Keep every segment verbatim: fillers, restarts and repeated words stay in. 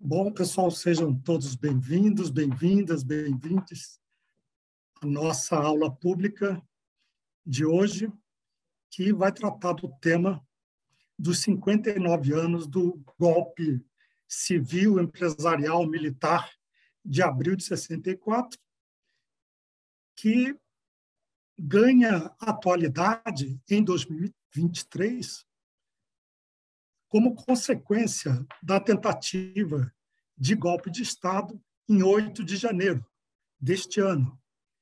Bom, pessoal, sejam todos bem-vindos, bem-vindas, bem-vindes à nossa aula pública de hoje, que vai tratar do tema dos cinquenta e nove anos do golpe civil, empresarial, militar de abril de sessenta e quatro, que ganha atualidade em dois mil e vinte e três como consequência da tentativa de golpe de Estado em oito de janeiro deste ano.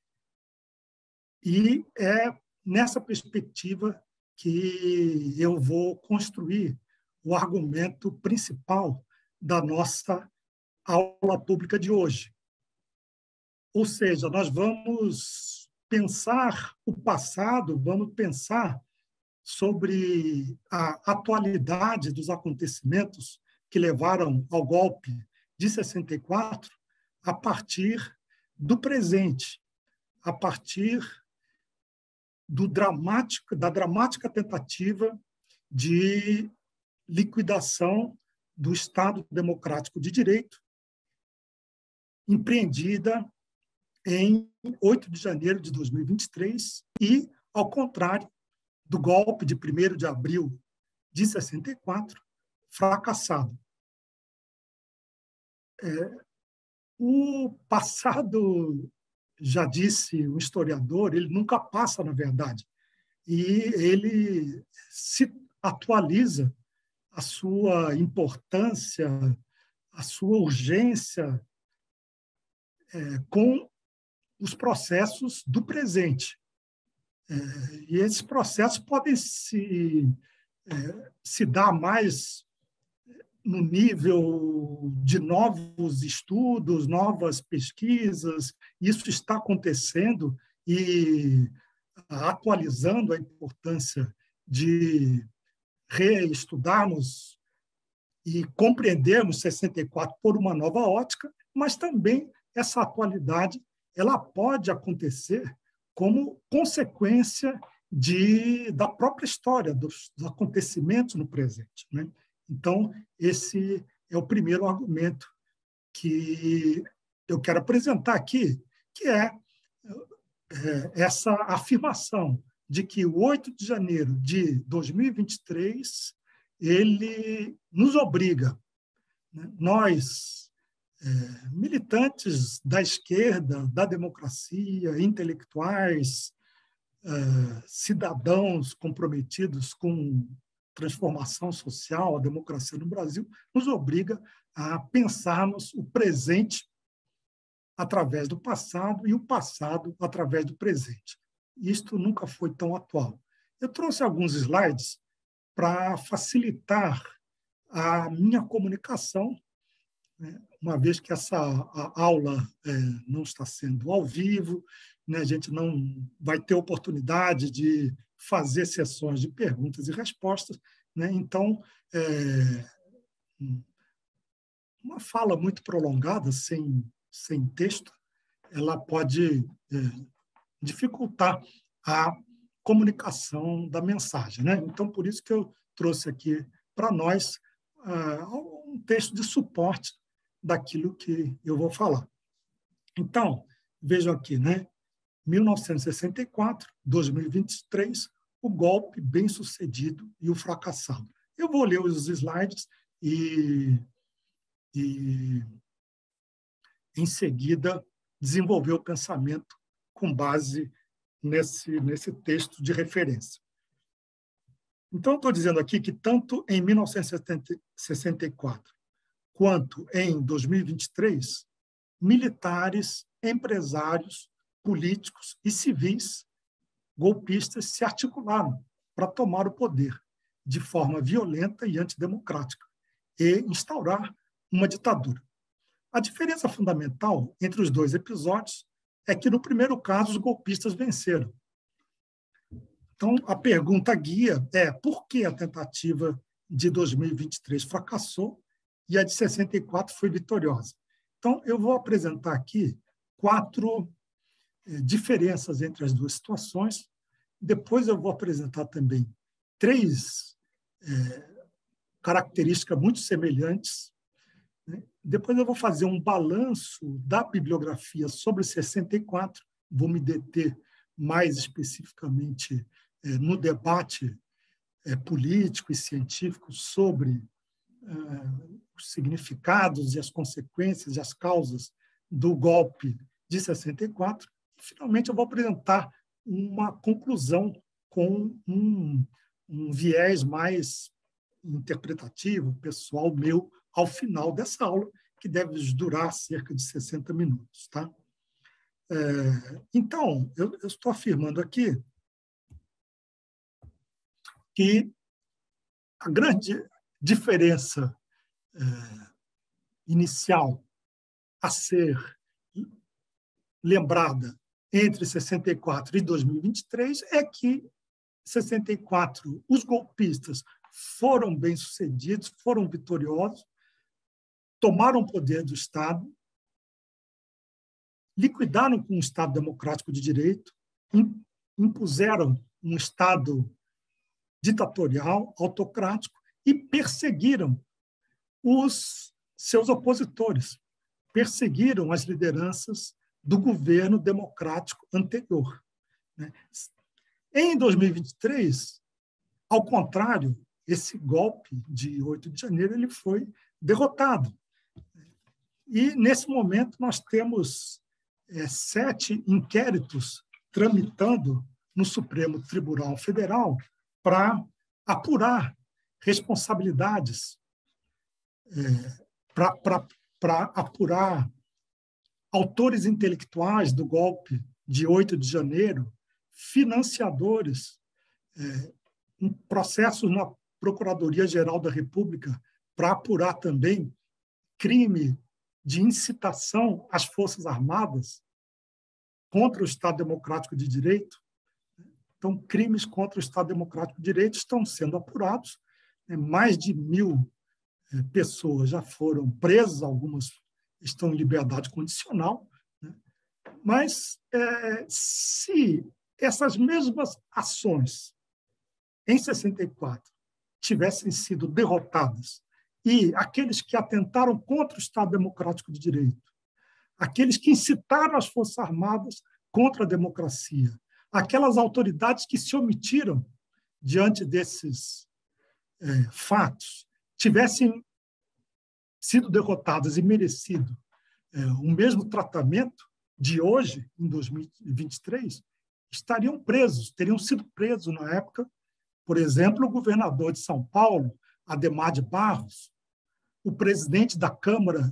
E é nessa perspectiva que eu vou construir o argumento principal da nossa aula pública de hoje. Ou seja, nós vamos pensar o passado, vamos pensar sobre a atualidade dos acontecimentos que levaram ao golpe de sessenta e quatro a partir do presente, a partir do dramático, da dramática tentativa de liquidação do Estado Democrático de Direito, empreendida em oito de janeiro de dois mil e vinte e três e, ao contrário do golpe de primeiro de abril de sessenta e quatro, fracassado. É, o passado, já disse o historiador, ele nunca passa, na verdade, e ele se atualiza a sua importância, a sua urgência é, com os processos do presente. É, e esses processos podem se, é, se dar mais no nível de novos estudos, novas pesquisas. Isso está acontecendo e atualizando a importância de reestudarmos e compreendermos sessenta e quatro por uma nova ótica, mas também essa atualidade ela pode acontecer como consequência de, da própria história, dos, dos acontecimentos no presente, né? Então, esse é o primeiro argumento que eu quero apresentar aqui, que é, é essa afirmação de que o oito de janeiro de dois mil e vinte e três ele nos obriga, né, nós, é, militantes da esquerda, da democracia, intelectuais, é, cidadãos comprometidos com transformação social, a democracia no Brasil, nos obriga a pensarmos o presente através do passado e o passado através do presente. Isto nunca foi tão atual. Eu trouxe alguns slides para facilitar a minha comunicação, né, uma vez que essa aula é, não está sendo ao vivo, né, a gente não vai ter oportunidade de fazer sessões de perguntas e respostas, né? Então, é, uma fala muito prolongada, sem, sem texto, ela pode é, dificultar a comunicação da mensagem, né? Então, por isso que eu trouxe aqui para nós uh, um texto de suporte daquilo que eu vou falar. Então, vejam aqui, né? mil novecentos e sessenta e quatro, dois mil e vinte e três, o golpe bem-sucedido e o fracassado. Eu vou ler os slides e, e em seguida, desenvolver o pensamento com base nesse, nesse texto de referência. Então, estou dizendo aqui que tanto em mil novecentos e sessenta e quatro quanto em dois mil e vinte e três, militares, empresários, políticos e civis golpistas se articularam para tomar o poder de forma violenta e antidemocrática e instaurar uma ditadura. A diferença fundamental entre os dois episódios é que, no primeiro caso, os golpistas venceram. Então, a pergunta guia é por que a tentativa de dois mil e vinte e três fracassou e a de sessenta e quatro foi vitoriosa. Então, eu vou apresentar aqui quatro eh, diferenças entre as duas situações. Depois eu vou apresentar também três eh, características muito semelhantes, né? Depois eu vou fazer um balanço da bibliografia sobre sessenta e quatro, vou me deter mais especificamente é, no debate é, político e científico sobre é, os significados e as consequências e as causas do golpe de sessenta e quatro. E, finalmente, eu vou apresentar uma conclusão com um, um viés mais interpretativo, pessoal meu, ao final dessa aula, que deve durar cerca de sessenta minutos. Tá? É, então, eu, eu estou afirmando aqui que a grande diferença é, inicial a ser lembrada entre sessenta e quatro e dois mil e vinte e três é que, em sessenta e quatro, os golpistas foram bem-sucedidos, foram vitoriosos, tomaram o poder do Estado, liquidaram com um Estado democrático de direito, impuseram um Estado ditatorial, autocrático, e perseguiram os seus opositores, perseguiram as lideranças do governo democrático anterior. Em dois mil e vinte e três, ao contrário, esse golpe de oito de janeiro ele foi derrotado. E, nesse momento, nós temos é, sete inquéritos tramitando no Supremo Tribunal Federal para apurar responsabilidades, é, para apurar autores intelectuais do golpe de oito de janeiro, financiadores, é, um processo na Procuradoria-Geral da República para apurar também crime de incitação às Forças Armadas contra o Estado Democrático de Direito. Então, crimes contra o Estado Democrático de Direito estão sendo apurados. Mais de mil pessoas já foram presas, algumas estão em liberdade condicional. Mas, é, se essas mesmas ações, em sessenta e quatro, tivessem sido derrotadas e aqueles que atentaram contra o Estado Democrático de Direito, aqueles que incitaram as Forças Armadas contra a democracia, aquelas autoridades que se omitiram diante desses é, fatos, tivessem sido derrotadas e merecido é, o mesmo tratamento de hoje, em dois mil e vinte e três, estariam presos, teriam sido presos na época, por exemplo, o governador de São Paulo, Adhemar de Barros, o presidente da Câmara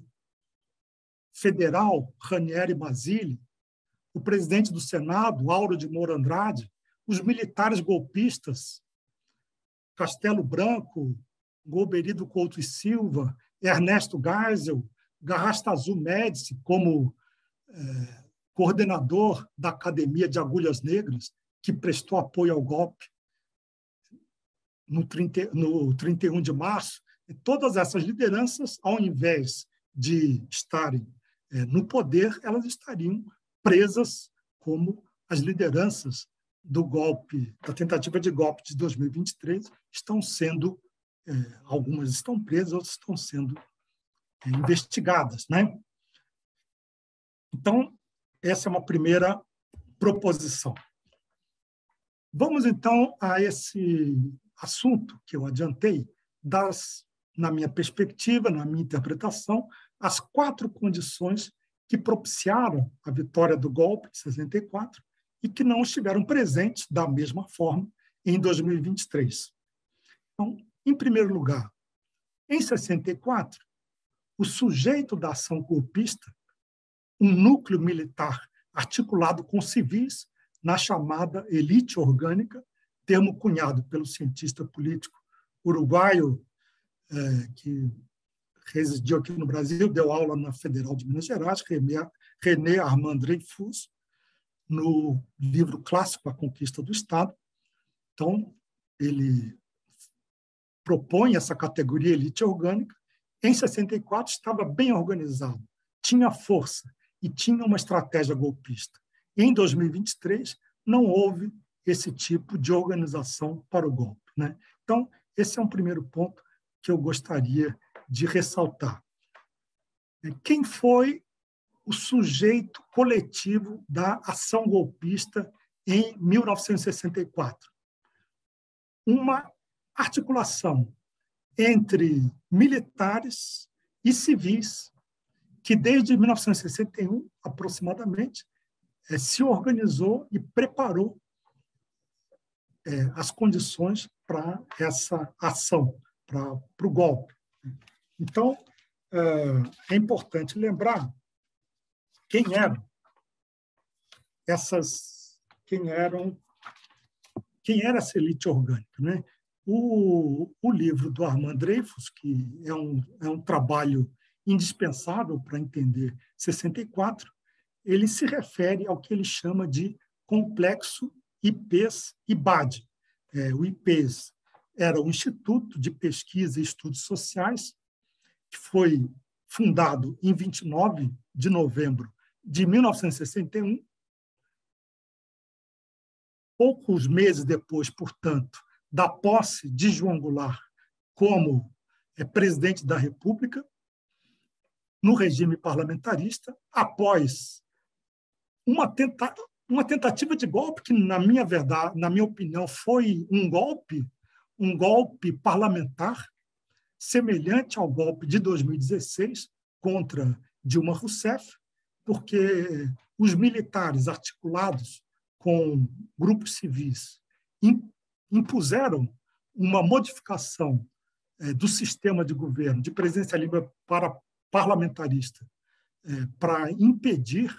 Federal, Ranieri Mazzilli, o presidente do Senado, Auro de Moura Andrade, os militares golpistas, Castelo Branco, Golbery do Couto e Silva, Ernesto Geisel, Garrastazu Médici, como eh, coordenador da Academia de Agulhas Negras, que prestou apoio ao golpe no, trinta, no trinta e um de março. E todas essas lideranças, ao invés de estarem eh, no poder, elas estariam presas como as lideranças do golpe, da tentativa de golpe de dois mil e vinte e três, estão sendo, eh, algumas estão presas, outras estão sendo eh, investigadas, né? Então, essa é uma primeira proposição. Vamos, então, a esse assunto que eu adiantei, das, na minha perspectiva, na minha interpretação, as quatro condições que propiciaram a vitória do golpe de sessenta e quatro e que não estiveram presentes da mesma forma em dois mil e vinte e três. Então, em primeiro lugar, em sessenta e quatro, o sujeito da ação golpista, um núcleo militar articulado com civis na chamada elite orgânica, termo cunhado pelo cientista político uruguaio eh, que residiu aqui no Brasil, deu aula na Federal de Minas Gerais, René Armand Dreyfus, no livro clássico A Conquista do Estado. Então, ele propõe essa categoria elite orgânica. Em sessenta e quatro, estava bem organizado, tinha força e tinha uma estratégia golpista. Em dois mil e vinte e três, não houve esse tipo de organização para o golpe, né? Então, esse é um primeiro ponto que eu gostaria de ressaltar. Quem foi o sujeito coletivo da ação golpista em mil novecentos e sessenta e quatro? Uma articulação entre militares e civis que, desde mil novecentos e sessenta e um, aproximadamente, se organizou e preparou as condições para essa ação, para, para o golpe. Então, é importante lembrar quem eram essas, quem eram, quem era essa elite orgânica, né? O, o livro do Armand Dreyfus, que é um, é um trabalho indispensável para entender sessenta e quatro, ele se refere ao que ele chama de complexo I P E S e B A D. É, o I P E S era o Instituto de Pesquisa e Estudos Sociais, que foi fundado em vinte e nove de novembro de mil novecentos e sessenta e um. Poucos meses depois, portanto, da posse de João Goulart como é, presidente da República, no regime parlamentarista, após uma, tenta, uma tentativa de golpe que, na minha verdade, na minha opinião, foi um golpe, um golpe parlamentar, semelhante ao golpe de dois mil e dezesseis contra Dilma Rousseff, porque os militares articulados com grupos civis impuseram uma modificação do sistema de governo de presidencialismo para parlamentarista para impedir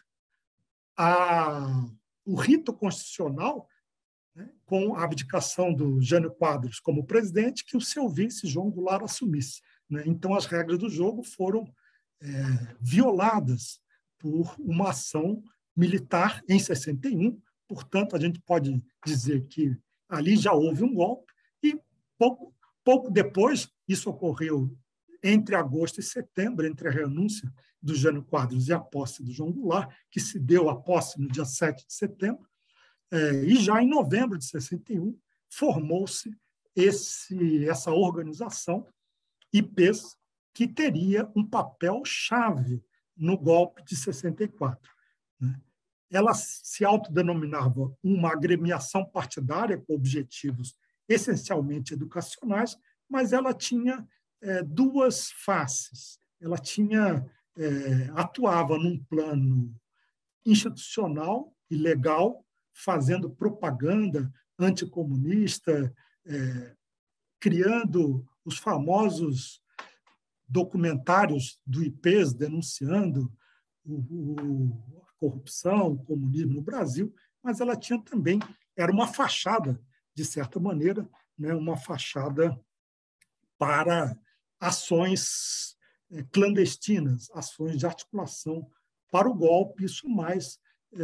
a, o rito constitucional, né, com a abdicação do Jânio Quadros como presidente, que o seu vice, João Goulart, assumisse. Né? Então, as regras do jogo foram é, violadas por uma ação militar em sessenta e um. Portanto, a gente pode dizer que ali já houve um golpe e, pouco, pouco depois, isso ocorreu entre agosto e setembro, entre a renúncia do Jânio Quadros e a posse do João Goulart, que se deu a posse no dia sete de setembro, e já em novembro de sessenta e um formou-se esse, essa organização, I P E S, que teria um papel-chave no golpe de sessenta e quatro. Ela se autodenominava uma agremiação partidária com objetivos essencialmente educacionais, mas ela tinha é, duas faces. Ela tinha, é, atuava num plano institucional e legal, fazendo propaganda anticomunista, é, criando os famosos documentários do I P E S denunciando o, o, a corrupção, o comunismo no Brasil, mas ela tinha também, era uma fachada, de certa maneira, né, uma fachada para ações clandestinas, ações de articulação para o golpe, isso mais é,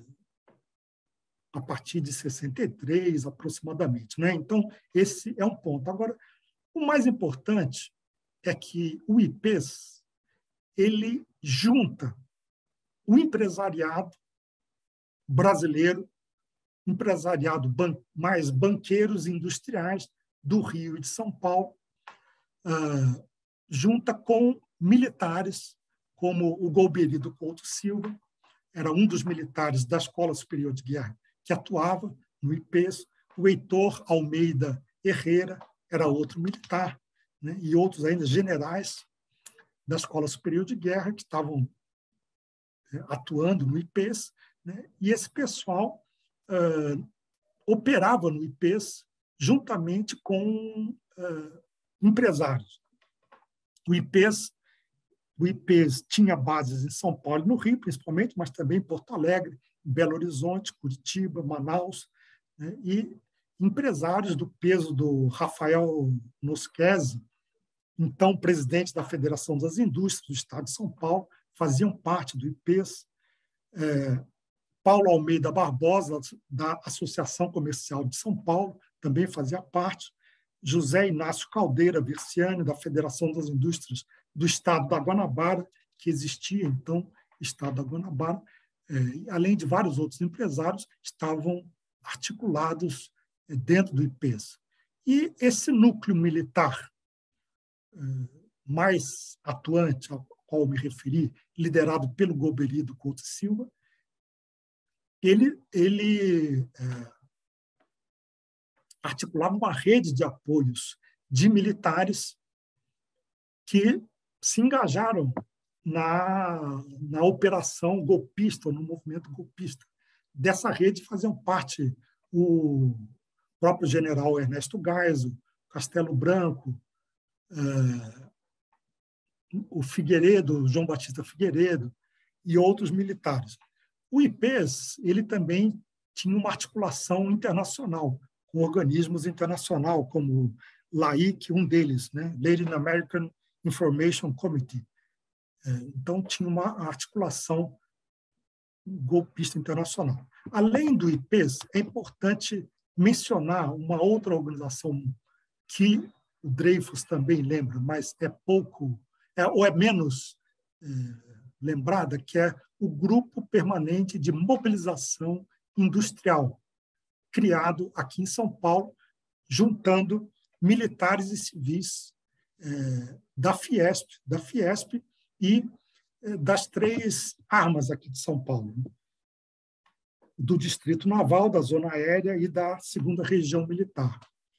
a partir de sessenta e três, aproximadamente. Né? Então, esse é um ponto. Agora, o mais importante é que o I P E S ele junta o empresariado brasileiro, empresariado ban- mais banqueiros e industriais do Rio e de São Paulo, uh, junta com militares, como o Golbery do Couto Silva, era um dos militares da Escola Superior de Guerra que atuava no I P E S, o Heitor Almeida Herrera era outro militar, né, e outros ainda generais da Escola Superior de Guerra que estavam é, atuando no I P E S, né, e esse pessoal uh, operava no I P E S juntamente com uh, empresários. O I P E S, o I P E S tinha bases em São Paulo e no Rio, principalmente, mas também em Porto Alegre, em Belo Horizonte, Curitiba, Manaus, né, e empresários do peso do Rafael Noschese, então presidente da Federação das Indústrias do Estado de São Paulo, faziam parte do I P E S. É, Paulo Almeida Barbosa, da Associação Comercial de São Paulo, também fazia parte. José Inácio Caldeira Virciani, da Federação das Indústrias do Estado da Guanabara, que existia, então, Estado da Guanabara, é, além de vários outros empresários, estavam articulados é, dentro do I P E S. E esse núcleo militar é, mais atuante, qual eu me referi, liderado pelo Golbery Couto Silva, ele, ele é, articulava uma rede de apoios de militares que se engajaram na, na operação golpista, no movimento golpista. Dessa rede faziam parte o próprio general Ernesto Geisel, Castelo Branco, eh, o Figueiredo, João Batista Figueiredo e outros militares. O I P E S ele também tinha uma articulação internacional, com organismos internacionais, como LAIC, um deles, né? Latin American Information Committee. Então, tinha uma articulação golpista internacional. Além do I P E S, é importante mencionar uma outra organização que o Dreyfus também lembra, mas é pouco, é, ou é menos é, lembrada, que é o Grupo Permanente de Mobilização Industrial, criado aqui em São Paulo, juntando militares e civis é, da Fiesp, da Fiesp e é, das três armas aqui de São Paulo, do Distrito Naval, da Zona Aérea e da Segunda Região Militar.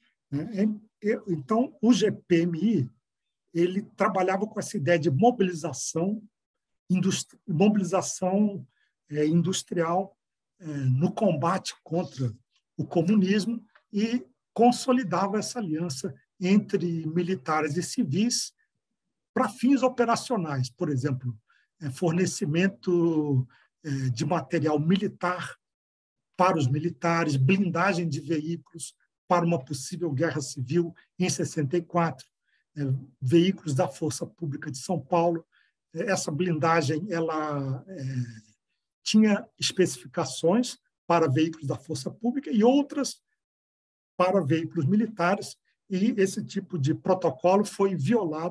Então, o G P M I ele trabalhava com essa ideia de mobilização, industri mobilização é, industrial é, no combate contra o comunismo e consolidava essa aliança entre militares e civis para fins operacionais, por exemplo, é, fornecimento é, de material militar para os militares, blindagem de veículos para uma possível guerra civil em sessenta e quatro, é, veículos da Força Pública de São Paulo. Essa blindagem ela é, tinha especificações para veículos da Força Pública e outras para veículos militares, e esse tipo de protocolo foi violado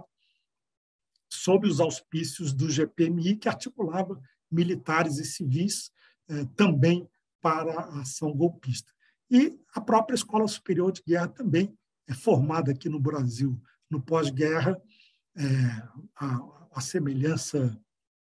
sob os auspícios do G P M I, que articulava militares e civis eh, também para a ação golpista. E a própria Escola Superior de Guerra também é formada aqui no Brasil, no pós-guerra, é, a, a semelhança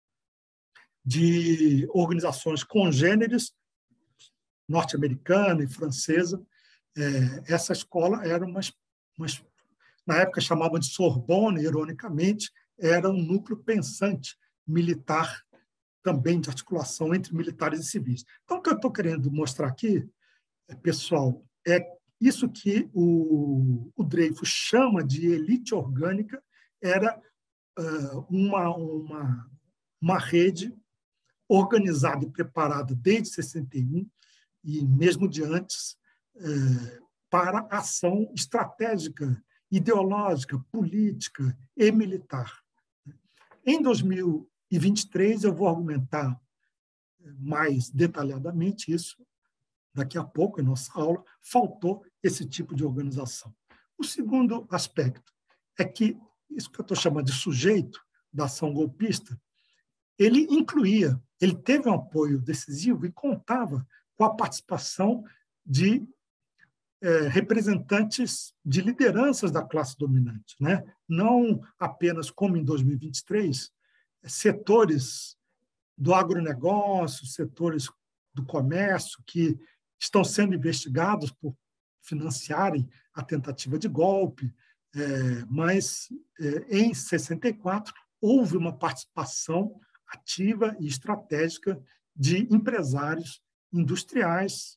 de organizações congêneres, norte-americana e francesa. É, essa escola era uma, uma, na época chamavam de Sorbonne, ironicamente, era um núcleo pensante militar, também de articulação entre militares e civis. Então, o que eu estou querendo mostrar aqui, pessoal, é isso que o, o Dreyfus chama de elite orgânica, era uh, uma, uma, uma rede organizada e preparada desde sessenta e um, e mesmo de antes, uh, para ação estratégica, ideológica, política e militar. Em dois mil e vinte e três, eu vou argumentar mais detalhadamente isso, daqui a pouco, em nossa aula, faltou esse tipo de organização. O segundo aspecto é que isso que eu estou chamando de sujeito da ação golpista, ele incluía, ele teve um apoio decisivo e contava com a participação de é, representantes de lideranças da classe dominante, né? Não apenas, como em dois mil e vinte e três, setores do agronegócio, setores do comércio que estão sendo investigados por financiarem a tentativa de golpe, é, mas é, em sessenta e quatro houve uma participação ativa e estratégica de empresários industriais,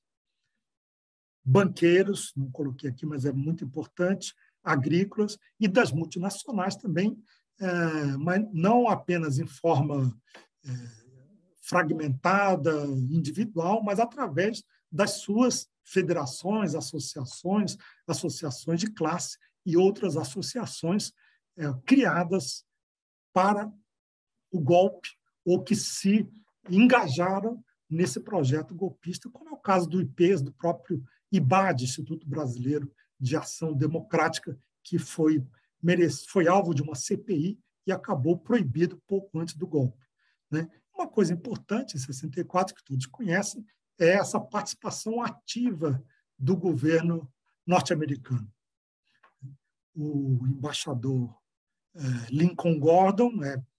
banqueiros, não coloquei aqui, mas é muito importante, agrícolas e das multinacionais também, é, mas não apenas em forma é, fragmentada, individual, mas através das suas federações, associações, associações de classe e outras associações é, criadas para o golpe ou que se engajaram nesse projeto golpista, como é o caso do I P E S, do próprio I B A D, Instituto Brasileiro de Ação Democrática, que foi, merece, foi alvo de uma C P I e acabou proibido pouco antes do golpe, né? Uma coisa importante, em sessenta e quatro, que todos conhecem, é essa participação ativa do governo norte-americano. O embaixador Lincoln Gordon, é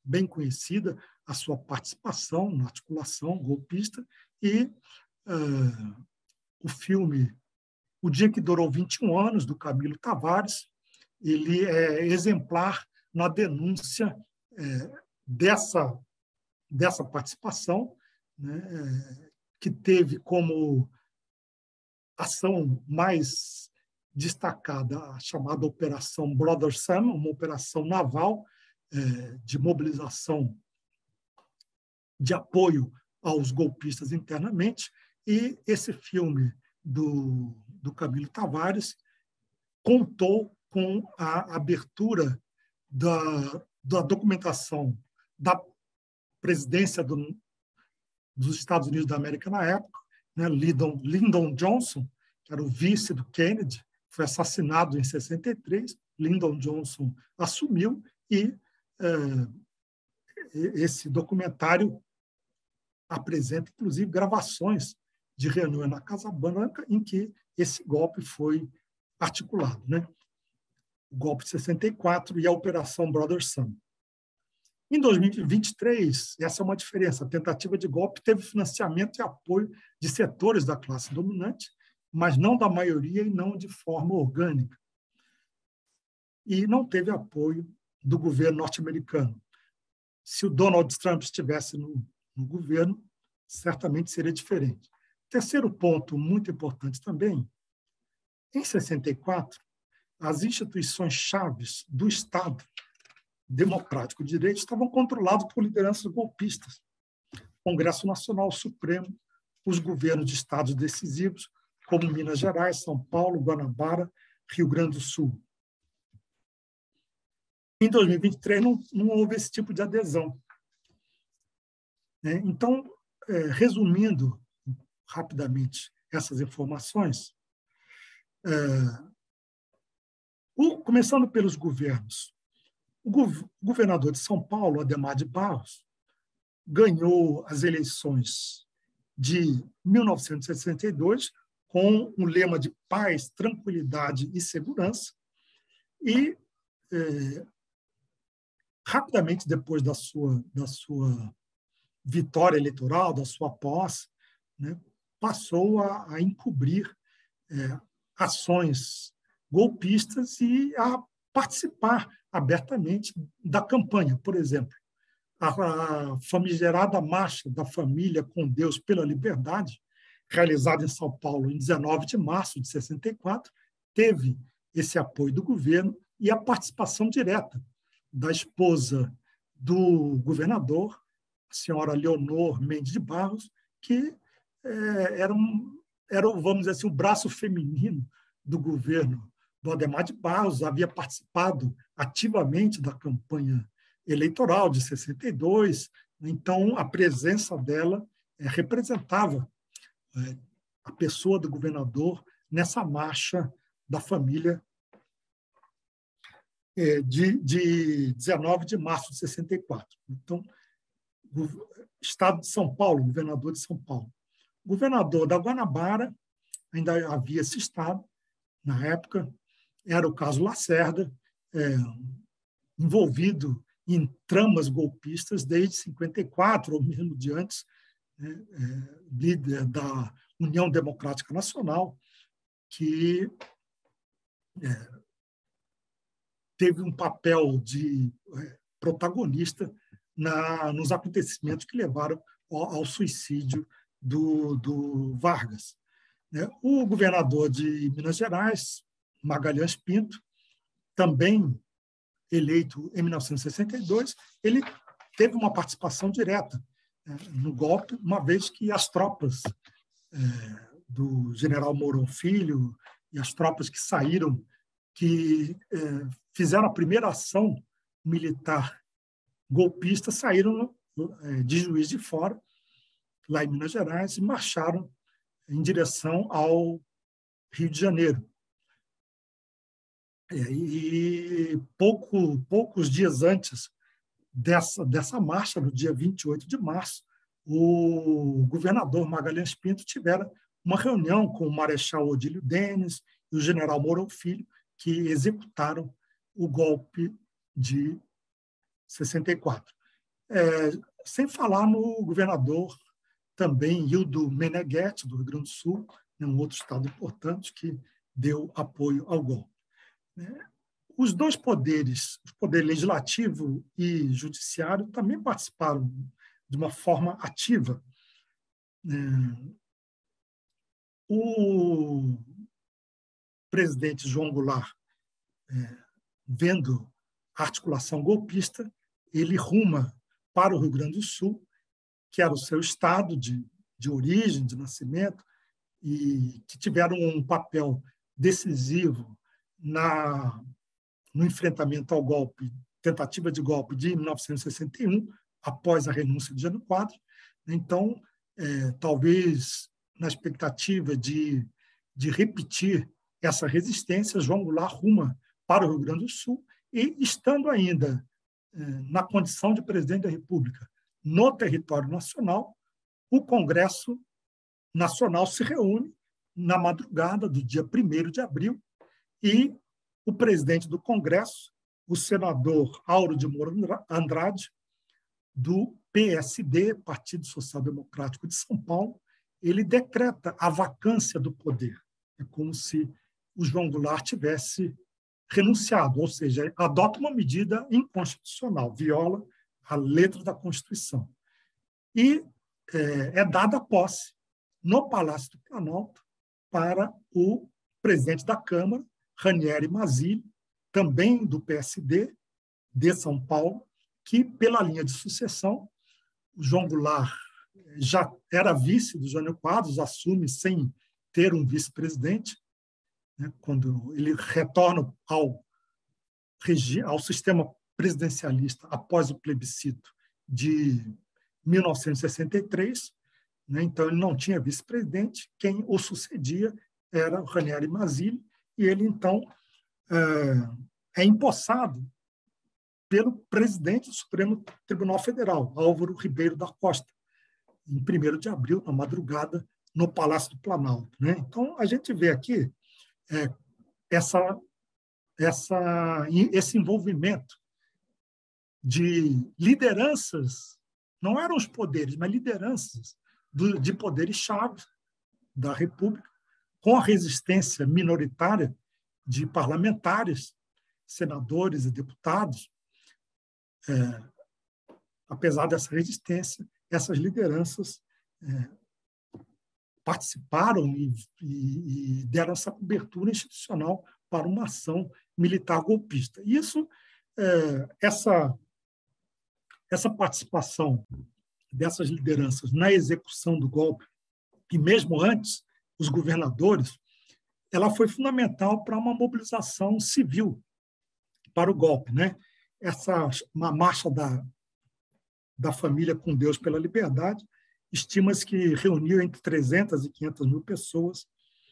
bem conhecida a sua participação na articulação golpista, e uh, o filme O Dia que Durou vinte e um anos, do Camilo Tavares, ele é exemplar na denúncia é, dessa, dessa participação, né, é, que teve como ação mais destacada a chamada Operação Brother Sam, uma operação naval é, de mobilização de apoio aos golpistas internamente, e esse filme do, do Camilo Tavares contou com a abertura da, da documentação da presidência do, dos Estados Unidos da América na época, né, Lyndon, Lyndon Johnson, que era o vice do Kennedy, foi assassinado em sessenta e três, Lyndon Johnson assumiu, e é, esse documentário apresenta, inclusive, gravações de reuniões na Casa Branca em que esse golpe foi articulado, né? O golpe de sessenta e quatro e a Operação Brother Sam. Em dois mil e vinte e três, essa é uma diferença, a tentativa de golpe teve financiamento e apoio de setores da classe dominante, mas não da maioria e não de forma orgânica. E não teve apoio do governo norte-americano. Se o Donald Trump estivesse no, no governo, certamente seria diferente. Terceiro ponto muito importante também, em sessenta e quatro, as instituições chaves do Estado democrático de direito estavam controladas por lideranças golpistas. Congresso Nacional, Supremo, os governos de estados decisivos, como Minas Gerais, São Paulo, Guanabara, Rio Grande do Sul. Em dois mil e vinte e três, não, não houve esse tipo de adesão. Então, é, resumindo rapidamente essas informações, é, o, começando pelos governos, o gov governador de São Paulo, Adhemar de Barros, ganhou as eleições de mil novecentos e sessenta e dois com um lema de paz, tranquilidade e segurança, e é, rapidamente depois da sua, da sua vitória eleitoral, da sua posse, né, passou a, a encobrir é, ações golpistas e a participar abertamente da campanha. Por exemplo, a, a famigerada Marcha da Família com Deus pela Liberdade, realizada em São Paulo em dezenove de março de sessenta e quatro, teve esse apoio do governo e a participação direta da esposa do governador, a senhora Leonor Mendes de Barros, que é, era, um, era, vamos dizer assim, o braço feminino do governo do Adhemar de Barros, havia participado ativamente da campanha eleitoral de sessenta e dois, então a presença dela é, representava é, a pessoa do governador nessa marcha da família é, de, de dezenove de março de sessenta e quatro. Então, o Estado de São Paulo, governador de São Paulo. O governador da Guanabara, ainda havia esse estado, na época, era o caso Lacerda, é, envolvido em tramas golpistas desde cinquenta e quatro, ou mesmo de antes, né, é, líder da União Democrática Nacional, que é, teve um papel de é, protagonista na, nos acontecimentos que levaram ao, ao suicídio do, do Vargas. Né? O governador de Minas Gerais, Magalhães Pinto, também eleito em mil novecentos e sessenta e dois, ele teve uma participação direta né, no golpe, uma vez que as tropas é, do general Mourão Filho e as tropas que saíram, que é, fizeram a primeira ação militar golpista, saíram é, de Juiz de Fora, lá em Minas Gerais, e marcharam em direção ao Rio de Janeiro. É, e pouco, poucos dias antes dessa, dessa marcha, no dia vinte e oito de março, o governador Magalhães Pinto tivera uma reunião com o marechal Odílio Denis e o general Mourão Filho, que executaram o golpe de sessenta e quatro. É, sem falar no governador também, Hildo Meneghetti, do Rio Grande do Sul, né, um outro estado importante que deu apoio ao golpe. Os dois poderes, o poder legislativo e judiciário, também participaram de uma forma ativa. O presidente João Goulart, vendo a articulação golpista, ele ruma para o Rio Grande do Sul, que era o seu estado de, de origem, de nascimento, e que tiveram um papel decisivo na, no enfrentamento ao golpe, tentativa de golpe de mil novecentos e sessenta e um, após a renúncia de Jânio Quadros. Então, é, talvez na expectativa de, de repetir essa resistência, João Goulart ruma para o Rio Grande do Sul e, estando ainda é, na condição de presidente da República no território nacional, o Congresso Nacional se reúne na madrugada do dia primeiro de abril e o presidente do Congresso, o senador Auro de Moura Andrade, do P S D, Partido Social Democrático de São Paulo, ele decreta a vacância do poder. É como se o João Goulart tivesse renunciado, ou seja, adota uma medida inconstitucional, viola a letra da Constituição. E é, é dada a posse no Palácio do Planalto para o presidente da Câmara, Ranieri Mazzilli, também do P S D, de São Paulo, que, pela linha de sucessão, João Goulart já era vice do Jânio Quadros, assume sem ter um vice-presidente, né, quando ele retorna ao, ao sistema presidencialista após o plebiscito de mil novecentos e sessenta e três, né, então ele não tinha vice-presidente, quem o sucedia era o Ranieri Mazzilli, e ele, então, é, é empossado pelo presidente do Supremo Tribunal Federal, Álvaro Ribeiro da Costa, em primeiro de abril, na madrugada, no Palácio do Planalto. Né? Então, a gente vê aqui é, essa, essa, esse envolvimento de lideranças, não eram os poderes, mas lideranças do, de poderes-chave da República, com a resistência minoritária de parlamentares, senadores e deputados. É, apesar dessa resistência, essas lideranças é, participaram e, e, e deram essa cobertura institucional para uma ação militar golpista. Isso, é, essa, essa participação dessas lideranças na execução do golpe, e mesmo antes, os governadores, ela foi fundamental para uma mobilização civil para o golpe, né? Essa uma marcha da, da família com Deus pela liberdade, estima-se que reuniu entre trezentas e quinhentas mil pessoas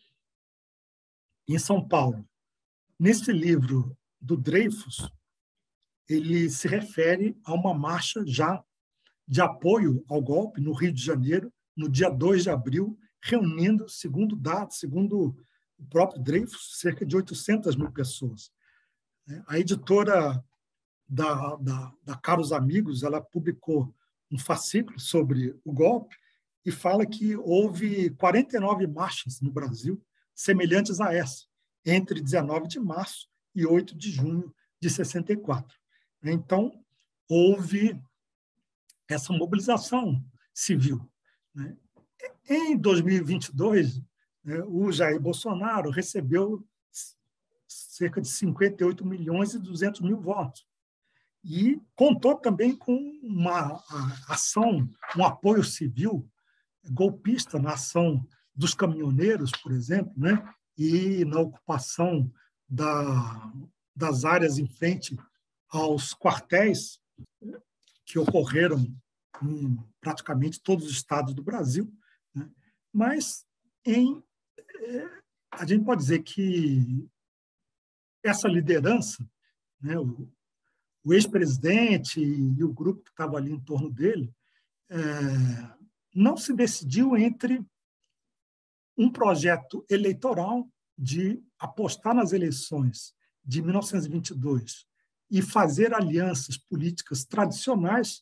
em São Paulo. Nesse livro do Dreyfus, ele se refere a uma marcha já de apoio ao golpe no Rio de Janeiro, no dia dois de abril, reunindo, segundo dados, segundo o próprio Dreyfus, cerca de oitocentas mil pessoas. A editora da, da, da Caros Amigos, ela publicou um fascículo sobre o golpe e fala que houve quarenta e nove marchas no Brasil semelhantes a essa, entre dezenove de março e oito de junho de sessenta e quatro. Então, houve essa mobilização civil. Em dois mil e vinte e dois, o Jair Bolsonaro recebeu cerca de cinquenta e oito milhões e duzentos mil votos. E contou também com uma ação, um apoio civil golpista na ação dos caminhoneiros, por exemplo, né? E na ocupação da, das áreas em frente aos quartéis que ocorreram em praticamente todos os estados do Brasil. Né? Mas em, a gente pode dizer que essa liderança, né, o, o ex-presidente e o grupo que estava ali em torno dele, é, não se decidiu entre um projeto eleitoral de apostar nas eleições de mil novecentos e vinte e dois e fazer alianças políticas tradicionais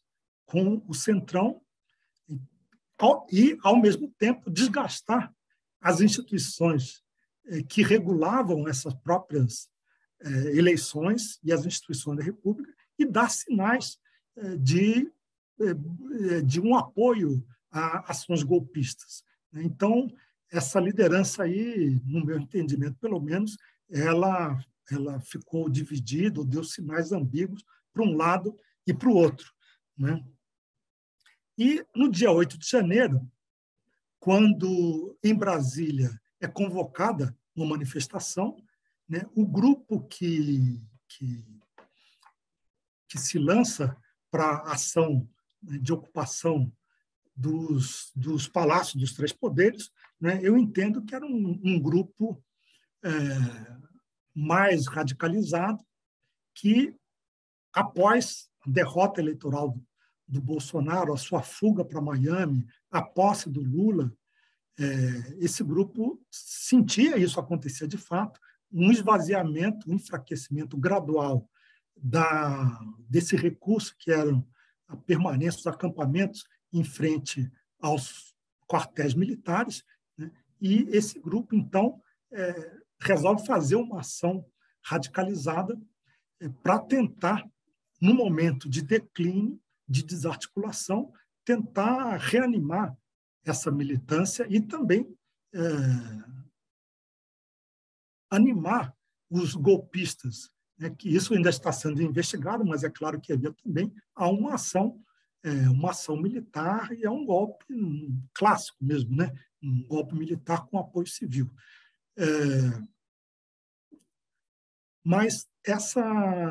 com o Centrão e, ao mesmo tempo, desgastar as instituições que regulavam essas próprias eleições e as instituições da República e dar sinais de, de um apoio a ações golpistas. Então, essa liderança aí, no meu entendimento, pelo menos, ela, ela ficou dividida, ou deu sinais ambíguos para um lado e para o outro, né? E, no dia oito de janeiro, quando, em Brasília, é convocada uma manifestação, né, o grupo que, que, que se lança para a ação de ocupação dos, dos palácios dos três poderes, né, eu entendo que era um, um grupo é, mais radicalizado que, após a derrota eleitoral do, do Bolsonaro, a sua fuga para Miami, a posse do Lula, é, esse grupo sentia isso acontecer de fato, um esvaziamento, um enfraquecimento gradual da, desse recurso que eram a permanência dos acampamentos em frente aos quartéis militares, né? E esse grupo, então, é, resolve fazer uma ação radicalizada é, para tentar, no momento de declínio, de desarticulação, tentar reanimar essa militância e também é, animar os golpistas, né, que isso ainda está sendo investigado, mas é claro que havia também há uma ação, é, uma ação militar e é um golpe um clássico mesmo, né, um golpe militar com apoio civil. É, mas essa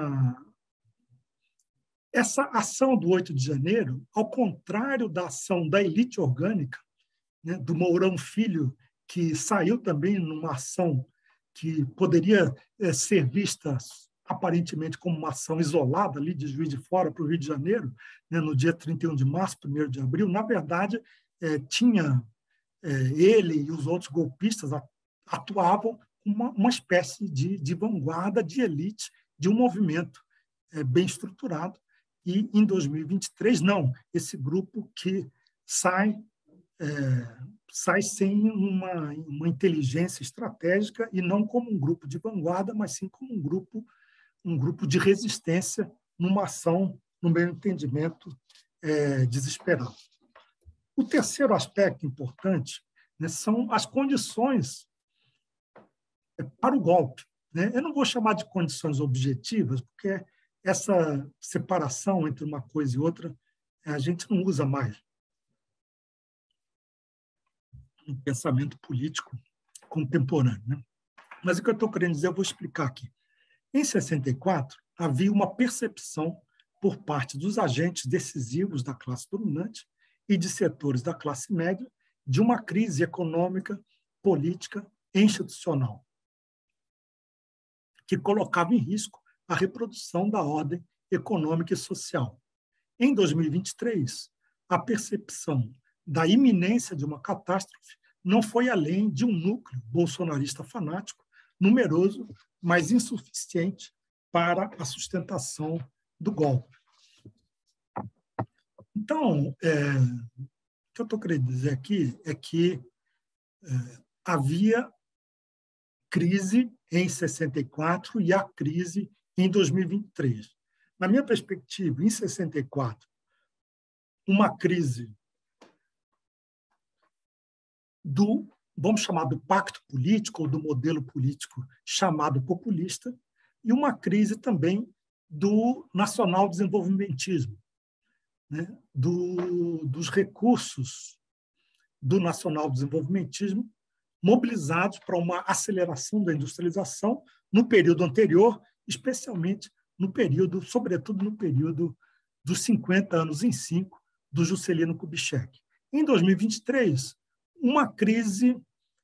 essa ação do oito de janeiro, ao contrário da ação da elite orgânica, né, do Mourão Filho, que saiu também numa ação que poderia é, ser vista aparentemente como uma ação isolada ali de Juiz de Fora para o Rio de Janeiro, né, no dia trinta e um de março, primeiro de abril, na verdade, é, tinha é, ele e os outros golpistas atuavam uma, uma espécie de, de vanguarda, de elite, de um movimento é, bem estruturado. E, em dois mil e vinte e três, não, esse grupo que sai é, sai sem uma, uma inteligência estratégica e não como um grupo de vanguarda, mas sim como um grupo, um grupo de resistência numa ação, no meu entendimento, é, desesperada. O terceiro aspecto importante, né, são as condições para o golpe, né? Eu não vou chamar de condições objetivas, porque essa separação entre uma coisa e outra a gente não usa mais no pensamento político contemporâneo, né? Mas o que eu estou querendo dizer, eu vou explicar aqui. Em sessenta e quatro, havia uma percepção por parte dos agentes decisivos da classe dominante e de setores da classe média de uma crise econômica, política e institucional, que colocava em risco a reprodução da ordem econômica e social. Em dois mil e vinte e três, a percepção da iminência de uma catástrofe não foi além de um núcleo bolsonarista fanático, numeroso, mas insuficiente para a sustentação do golpe. Então, é, o que eu estou querendo dizer aqui é que é, havia crise em sessenta e quatro e a crise em dois mil e vinte e três. Na minha perspectiva, em sessenta e quatro, uma crise do, vamos chamar do pacto político, ou do modelo político chamado populista, e uma crise também do nacional-desenvolvimentismo, né? do, dos recursos do nacional-desenvolvimentismo mobilizados para uma aceleração da industrialização no período anterior, especialmente no período, sobretudo no período dos cinquenta anos em cinco do Juscelino Kubitschek. Em dois mil e vinte e três, uma crise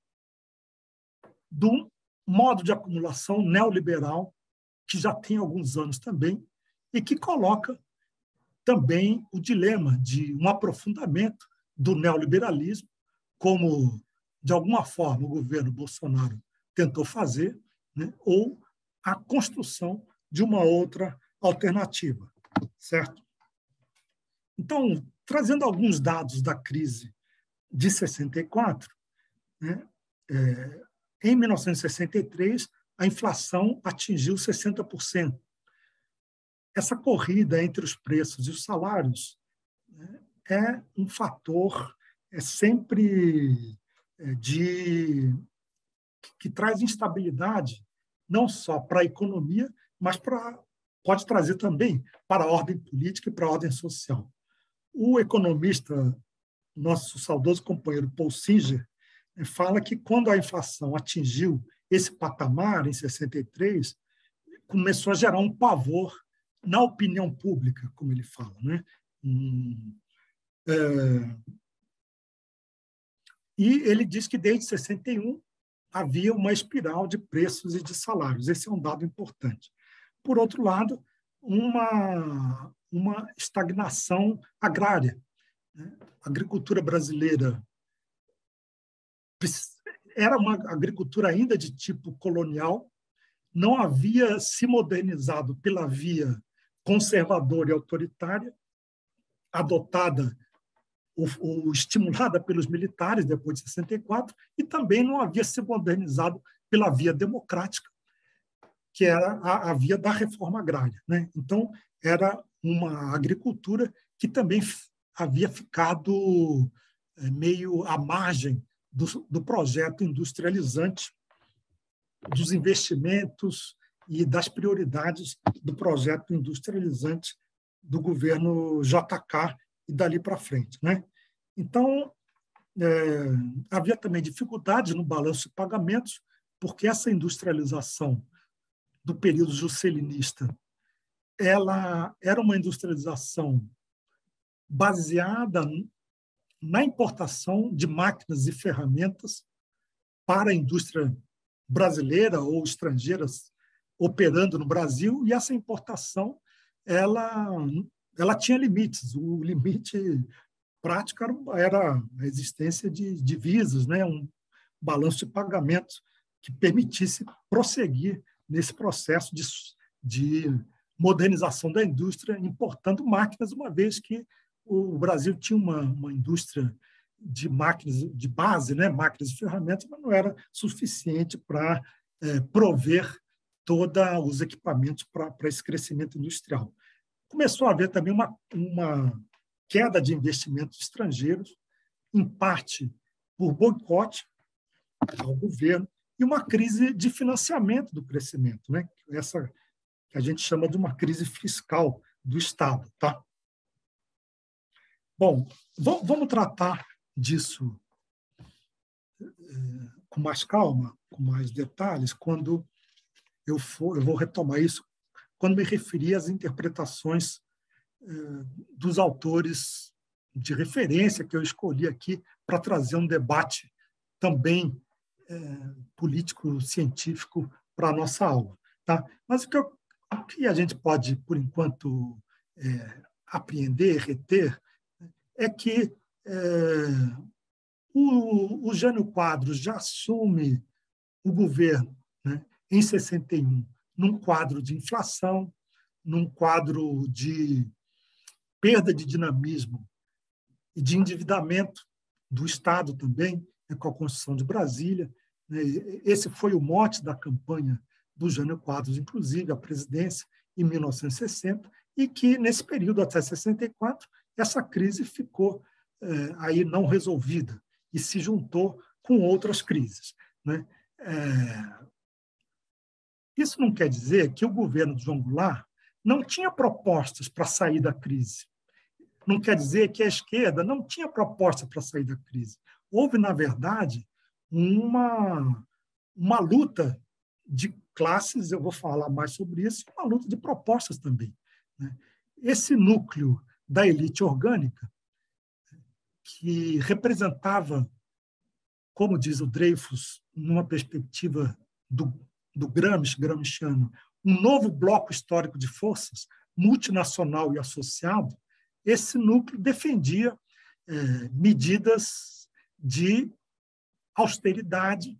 do modo de acumulação neoliberal, que já tem alguns anos também, e que coloca também o dilema de um aprofundamento do neoliberalismo, como, de alguma forma, o governo Bolsonaro tentou fazer, né, ou a construção de uma outra alternativa, certo? Então, trazendo alguns dados da crise de sessenta e quatro, né, é, em mil novecentos e sessenta e três, a inflação atingiu sessenta por cento. Essa corrida entre os preços e os salários, né, é um fator é sempre de que traz instabilidade não só para a economia, mas para, pode trazer também para a ordem política e para a ordem social. O economista, nosso saudoso companheiro Paul Singer, fala que quando a inflação atingiu esse patamar, em sessenta e três, começou a gerar um pavor na opinião pública, como ele fala, né? Hum, é, e ele diz que desde sessenta e um havia uma espiral de preços e de salários. Esse é um dado importante. Por outro lado, uma, uma estagnação agrária. A agricultura brasileira era uma agricultura ainda de tipo colonial, não havia se modernizado pela via conservadora e autoritária, adotada ou, ou estimulada pelos militares depois de sessenta e quatro, e também não havia se modernizado pela via democrática, que era a, a via da reforma agrária, né? Então, era uma agricultura que também havia ficado é, meio à margem do, do projeto industrializante, dos investimentos e das prioridades do projeto industrializante do governo J K e dali para frente, né? Então, é, havia também dificuldades no balanço de pagamentos, porque essa industrialização do período juscelinista ela era uma industrialização baseada na importação de máquinas e ferramentas para a indústria brasileira ou estrangeiras operando no Brasil, e essa importação ela, ela tinha limites. O limite prático era a existência de divisas, né? Um balanço de pagamentos que permitisse prosseguir nesse processo de, de modernização da indústria, importando máquinas, uma vez que o Brasil tinha uma, uma indústria de máquinas de base, né, máquinas e ferramentas, mas não era suficiente para é, prover todos os equipamentos para esse crescimento industrial. Começou a haver também uma, uma queda de investimentos estrangeiros, em parte por boicote ao governo, e uma crise de financiamento do crescimento, né? Essa que a gente chama de uma crise fiscal do Estado. Tá? Bom, vamos tratar disso com mais calma, com mais detalhes, quando eu for, eu vou retomar isso, quando me referir às interpretações dos autores de referência que eu escolhi aqui para trazer um debate também é, político-científico para a nossa aula. Tá? Mas o que, eu, o que a gente pode, por enquanto, é, apreender, reter, é que é, o, o Jânio Quadros já assume o governo, né, em sessenta e um, num quadro de inflação, num quadro de perda de dinamismo e de endividamento do Estado também, né, com a Constituição de Brasília. Né, esse foi o mote da campanha do Jânio Quadros, inclusive, a presidência, em mil novecentos e sessenta, e que, nesse período, até sessenta e quatro, essa crise ficou é, aí não resolvida e se juntou com outras crises. Né? É... Isso não quer dizer que o governo de João Goulart não tinha propostas para sair da crise. Não quer dizer que a esquerda não tinha proposta para sair da crise. Houve, na verdade, uma, uma luta de classes, eu vou falar mais sobre isso, uma luta de propostas também. Né? Esse núcleo da elite orgânica, que representava, como diz o Dreyfus, numa perspectiva do, do Gramsci, gramsciano, um novo bloco histórico de forças, multinacional e associado, esse núcleo defendia eh, medidas de austeridade,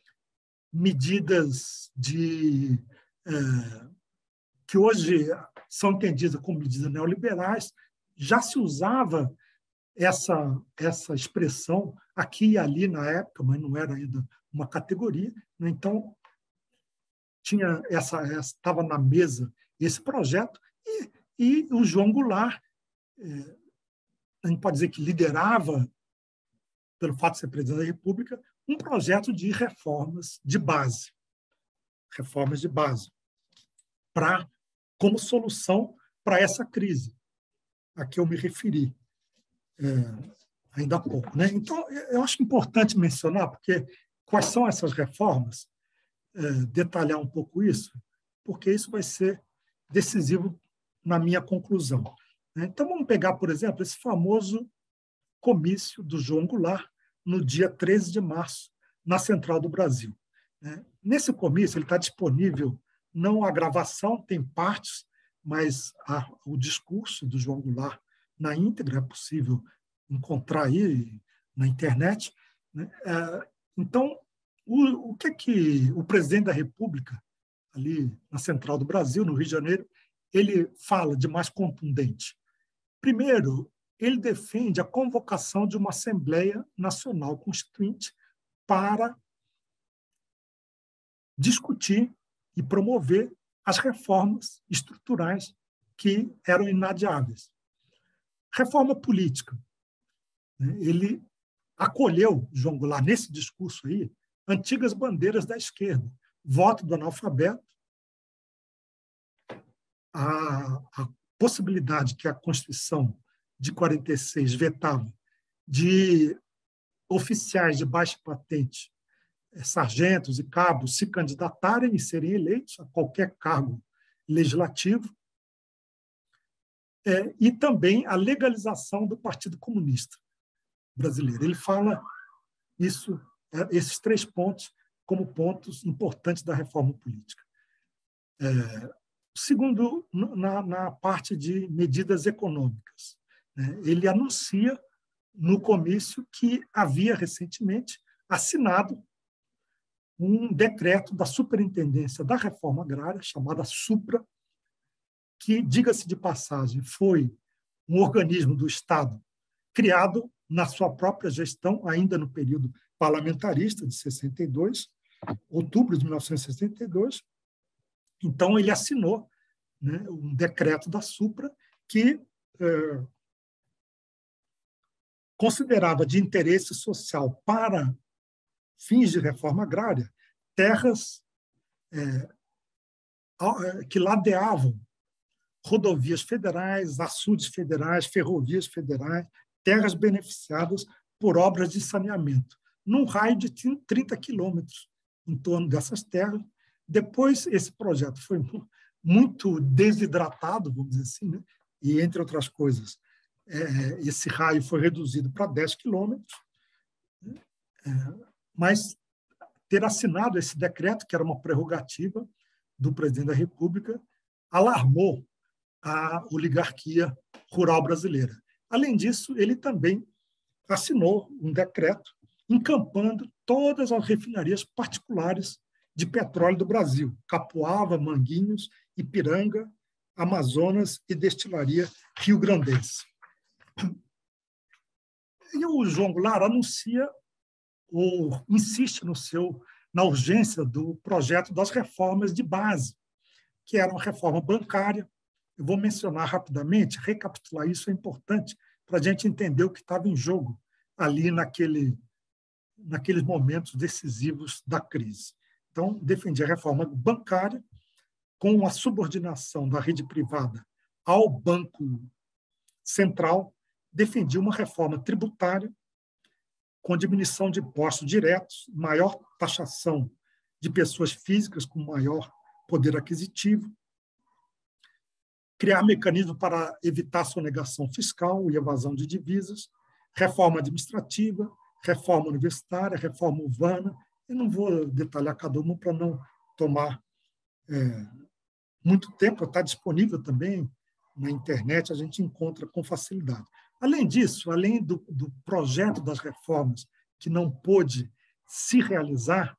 medidas de, eh, que hoje são entendidas como medidas neoliberais, já se usava essa, essa expressão aqui e ali na época, mas não era ainda uma categoria, né? Então, tinha essa estava na mesa esse projeto, e, e o João Goulart, é, a gente pode dizer que liderava, pelo fato de ser presidente da República, um projeto de reformas de base, reformas de base, para como solução para essa crise a que eu me referi é, ainda há pouco, né? Então, eu acho importante mencionar, porque quais são essas reformas, é, detalhar um pouco isso, porque isso vai ser decisivo na minha conclusão. Então, vamos pegar, por exemplo, esse famoso comício do João Goulart, no dia treze de março, na Central do Brasil. Nesse comício, ele está disponível, não a gravação, tem partes, mas a, o discurso do João Goulart na íntegra é possível encontrar aí na internet. Então, o, o que é que o presidente da República, ali na Central do Brasil, no Rio de Janeiro, ele fala de mais contundente? Primeiro, ele defende a convocação de uma Assembleia Nacional Constituinte para discutir e promover as reformas estruturais que eram inadiáveis. Reforma política. Ele acolheu, João Goulart, nesse discurso aí, antigas bandeiras da esquerda, voto do analfabeto, a, a possibilidade que a Constituição de quarenta e seis vetava de oficiais de baixa patente, sargentos e cabos, se candidatarem e serem eleitos a qualquer cargo legislativo, é, e também a legalização do Partido Comunista Brasileiro. Ele fala isso, é, esses três pontos como pontos importantes da reforma política. É, segundo, na, na parte de medidas econômicas, né, ele anuncia no comício que havia recentemente assinado um decreto da Superintendência da Reforma Agrária, chamada SUPRA, que, diga-se de passagem, foi um organismo do Estado criado na sua própria gestão, ainda no período parlamentarista de sessenta e dois, outubro de mil novecentos e sessenta e dois. Então, ele assinou, né, um decreto da SUPRA que eh, considerava de interesse social para fins de reforma agrária terras é, que ladeavam rodovias federais, açudes federais, ferrovias federais, terras beneficiadas por obras de saneamento, num raio de trinta quilômetros em torno dessas terras. Depois, esse projeto foi muito desidratado, vamos dizer assim, né? E, entre outras coisas, é, esse raio foi reduzido para dez quilômetros, é, mas ter assinado esse decreto, que era uma prerrogativa do presidente da República, alarmou a oligarquia rural brasileira. Além disso, ele também assinou um decreto encampando todas as refinarias particulares de petróleo do Brasil: Capoava, Manguinhos, Ipiranga, Amazonas e Destilaria Rio-Grandense. E o João Goulart anuncia ou insiste no seu, na urgência do projeto das reformas de base, que era uma reforma bancária. Eu vou mencionar rapidamente, recapitular isso é importante para a gente entender o que estava em jogo ali naquele, naqueles momentos decisivos da crise. Então, defendia a reforma bancária com a subordinação da rede privada ao Banco Central, defendia uma reforma tributária com diminuição de impostos diretos, maior taxação de pessoas físicas com maior poder aquisitivo, criar mecanismos para evitar sonegação fiscal e evasão de divisas, reforma administrativa, reforma universitária, reforma urbana. Eu não vou detalhar cada uma para não tomar é, muito tempo, está disponível também na internet, a gente encontra com facilidade. Além disso, além do, do projeto das reformas que não pôde se realizar,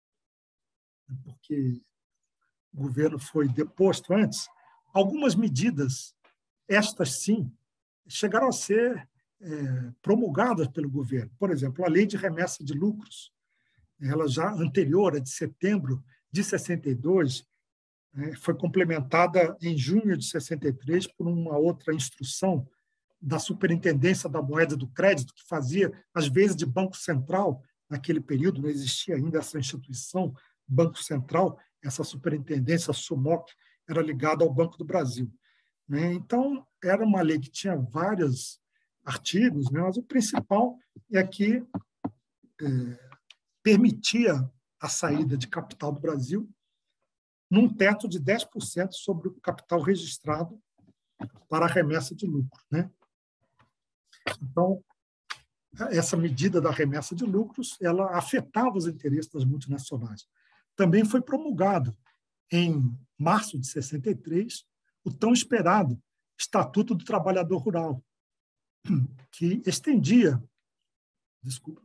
porque o governo foi deposto antes, algumas medidas, estas sim, chegaram a ser é, promulgadas pelo governo. Por exemplo, a Lei de Remessa de Lucros, ela já anterior, a de setembro de sessenta e dois, é, foi complementada em junho de sessenta e três por uma outra instrução da Superintendência da Moeda e do Crédito, que fazia, às vezes, de Banco Central. Naquele período não existia ainda essa instituição, Banco Central, essa superintendência, a SUMOC, era ligada ao Banco do Brasil. Então, era uma lei que tinha vários artigos, mas o principal é que é, permitia a saída de capital do Brasil num teto de dez por cento sobre o capital registrado para a remessa de lucro. Né? Então, essa medida da remessa de lucros, ela afetava os interesses das multinacionais. Também foi promulgado, em março de sessenta e três, o tão esperado Estatuto do Trabalhador Rural, que estendia, desculpa,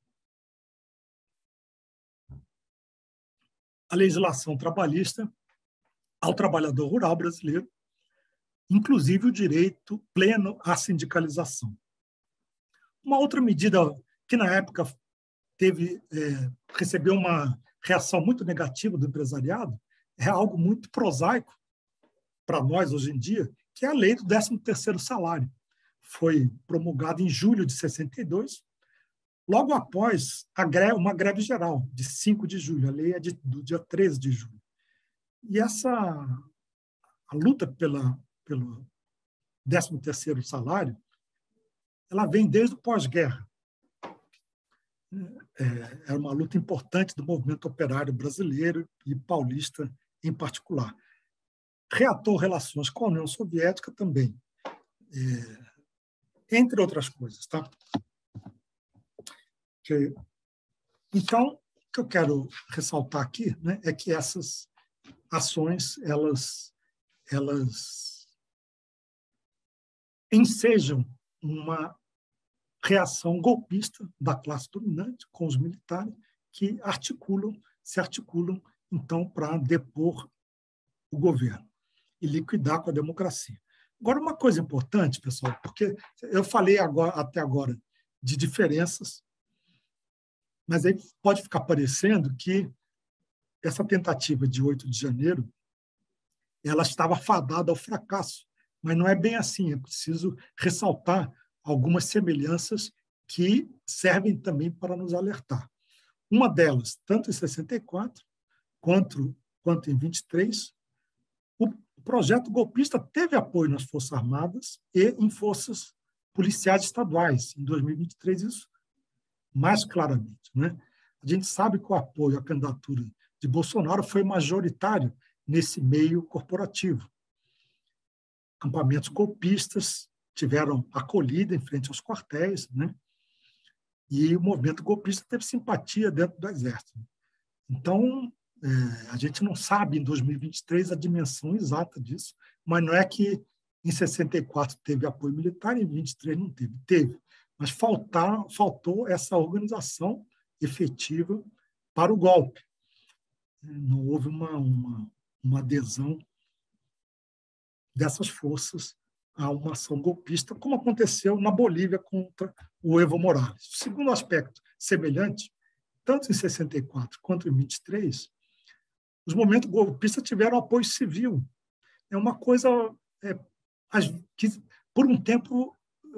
a legislação trabalhista ao trabalhador rural brasileiro, inclusive o direito pleno à sindicalização. Uma outra medida que, na época, teve, é, recebeu uma reação muito negativa do empresariado, é algo muito prosaico para nós hoje em dia, que é a lei do décimo terceiro salário. Foi promulgada em julho de sessenta e dois, logo após a greve, uma greve geral, de cinco de julho. A lei é de, do dia treze de julho. E essa a luta pela, pelo décimo terceiro salário, ela vem desde o pós-guerra. É, é uma luta importante do movimento operário brasileiro e paulista em particular. Reatou relações com a União Soviética também, é, entre outras coisas. Tá? Que, então, o que eu quero ressaltar aqui, né, é que essas ações elas, elas ensejam uma reação golpista da classe dominante com os militares que articulam, se articulam, então, para depor o governo e liquidar com a democracia. Agora, uma coisa importante, pessoal, porque eu falei agora, até agora de diferenças, mas aí pode ficar parecendo que essa tentativa de oito de janeiro ela estava fadada ao fracasso, mas não é bem assim. É preciso ressaltar algumas semelhanças que servem também para nos alertar. Uma delas, tanto em sessenta e quatro quanto, quanto em vinte e três, o projeto golpista teve apoio nas Forças Armadas e em forças policiais estaduais. Em dois mil e vinte e três, isso mais claramente. Né? A gente sabe que o apoio à candidatura de Bolsonaro foi majoritário nesse meio corporativo. Acampamentos golpistas tiveram acolhida em frente aos quartéis, né? E o movimento golpista teve simpatia dentro do Exército. Então, é, a gente não sabe, em dois mil e vinte e três, a dimensão exata disso, mas não é que em sessenta e quatro teve apoio militar e em vinte e três não teve. Teve, mas faltar, faltou essa organização efetiva para o golpe. Não houve uma, uma, uma adesão dessas forças a uma ação golpista, como aconteceu na Bolívia contra o Evo Morales. O segundo aspecto semelhante, tanto em sessenta e quatro quanto em vinte e três, os movimentos golpistas tiveram apoio civil. É uma coisa é, que, por um tempo,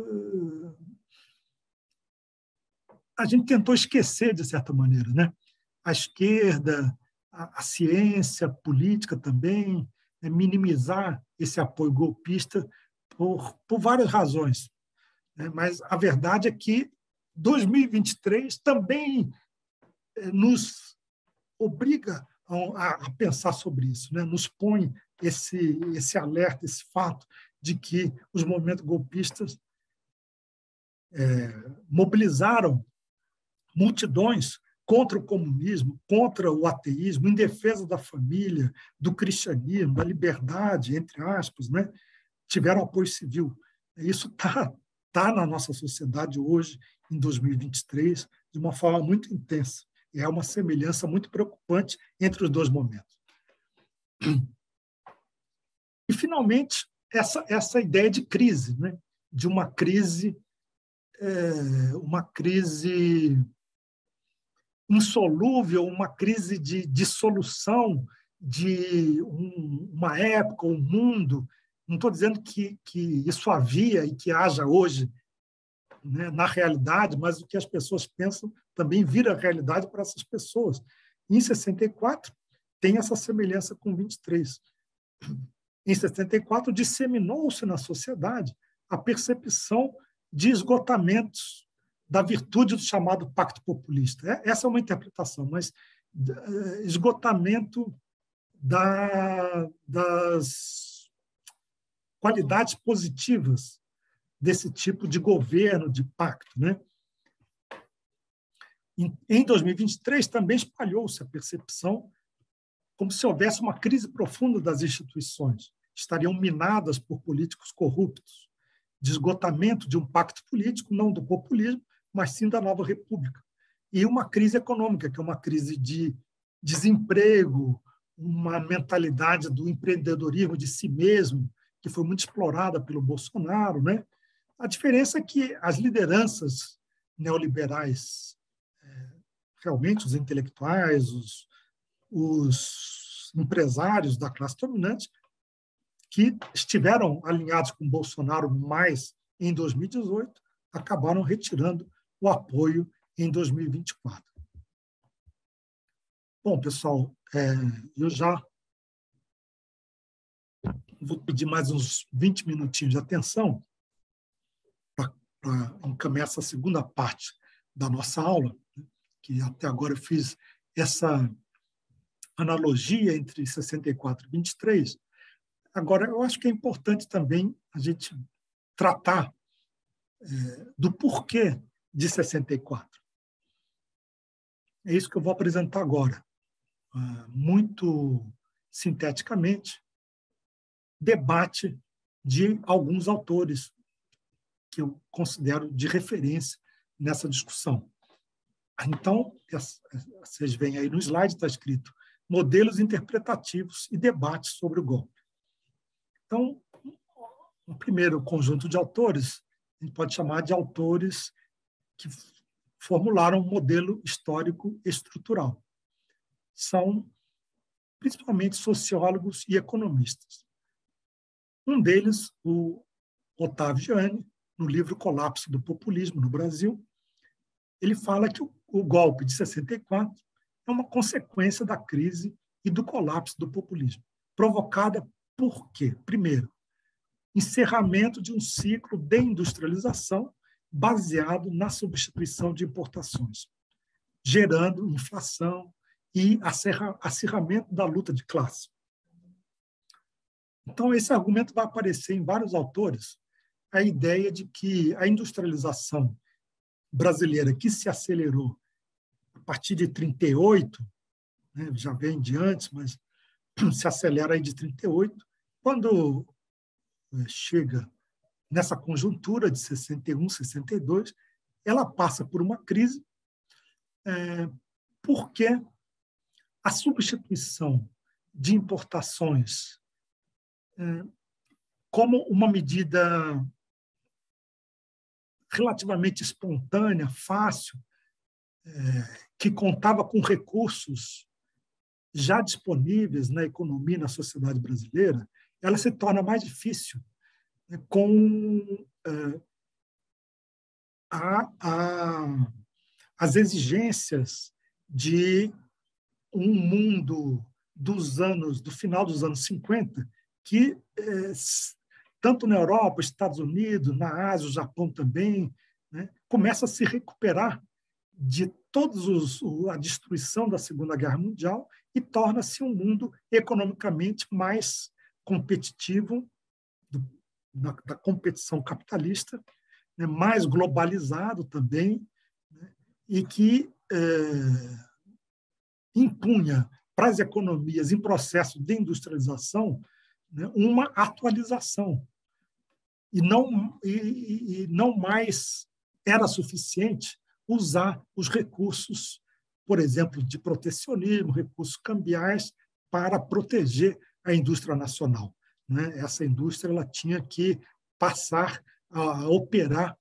a gente tentou esquecer, de certa maneira. Né? A esquerda, a, a ciência, a política também, é minimizar esse apoio golpista por, por várias razões. Né? Mas a verdade é que dois mil e vinte e três também nos obriga a, a pensar sobre isso, né? Nos põe esse, esse alerta, esse fato de que os movimentos golpistas é, mobilizaram multidões contra o comunismo, contra o ateísmo, em defesa da família, do cristianismo, da liberdade, entre aspas, né? Tiveram apoio civil. Isso está tá na nossa sociedade hoje, em dois mil e vinte e três, de uma forma muito intensa. É uma semelhança muito preocupante entre os dois momentos. E, finalmente, essa, essa ideia de crise. Né? de uma crise, é, uma crise insolúvel, uma crise de dissolução de um, uma época, um mundo. Não estou dizendo que, que isso havia e que haja hoje, né, na realidade, mas o que as pessoas pensam também vira realidade para essas pessoas. Em sessenta e quatro, tem essa semelhança com vinte e três. Em sessenta e quatro, disseminou-se na sociedade a percepção de esgotamentos da virtude do chamado pacto populista. Essa é uma interpretação, mas esgotamento da, das qualidades positivas desse tipo de governo, de pacto, né? Em dois mil e vinte e três, também espalhou-se a percepção como se houvesse uma crise profunda das instituições, estariam minadas por políticos corruptos, de esgotamento de um pacto político, não do populismo, mas sim da nova república. E uma crise econômica, que é uma crise de desemprego, uma mentalidade do empreendedorismo de si mesmo, que foi muito explorada pelo Bolsonaro, né? A diferença é que as lideranças neoliberais, realmente os intelectuais, os, os empresários da classe dominante, que estiveram alinhados com Bolsonaro mais em dois mil e dezoito, acabaram retirando o apoio em dois mil e vinte e quatro. Bom, pessoal, é, eu já vou pedir mais uns vinte minutinhos de atenção para encaminhar essa segunda parte da nossa aula, que até agora eu fiz essa analogia entre sessenta e quatro e vinte e três. Agora, eu acho que é importante também a gente tratar é, do porquê de sessenta e quatro. É isso que eu vou apresentar agora. Uh, muito sinteticamente, debate de alguns autores que eu considero de referência nessa discussão. Então, vocês veem aí no slide, está escrito modelos interpretativos e debates sobre o golpe. Então, o primeiro conjunto de autores, a gente pode chamar de autores que formularam um modelo histórico estrutural. São principalmente sociólogos e economistas. Um deles, o Otávio Gianni, no livro Colapso do Populismo no Brasil, ele fala que o, o golpe de sessenta e quatro é uma consequência da crise e do colapso do populismo, provocada por quê? Primeiro, encerramento de um ciclo de industrialização baseado na substituição de importações, gerando inflação e acirramento da luta de classe. Então, esse argumento vai aparecer em vários autores, a ideia de que a industrialização brasileira, que se acelerou a partir de trinta e oito, né, já vem de antes, mas se acelera aí de trinta e oito, quando chega nessa conjuntura de sessenta e um, sessenta e dois, ela passa por uma crise é, porque a substituição de importações é, como uma medida relativamente espontânea, fácil, é, que contava com recursos já disponíveis na economia e na sociedade brasileira, ela se torna mais difícil, né, com é, a, a, as exigências de um mundo dos anos, do final dos anos cinquenta, que é, tanto na Europa, Estados Unidos, na Ásia, o Japão também, né, começa a se recuperar de todos os, a destruição da Segunda Guerra Mundial e torna-se um mundo economicamente mais competitivo, do, da, da competição capitalista, né, mais globalizado também, né, e que é, impunha para as economias em processo de industrialização, né, uma atualização. E não, e, e não mais era suficiente usar os recursos, por exemplo, de protecionismo, recursos cambiais, para proteger a indústria nacional, né? Essa indústria ela tinha que passar a operar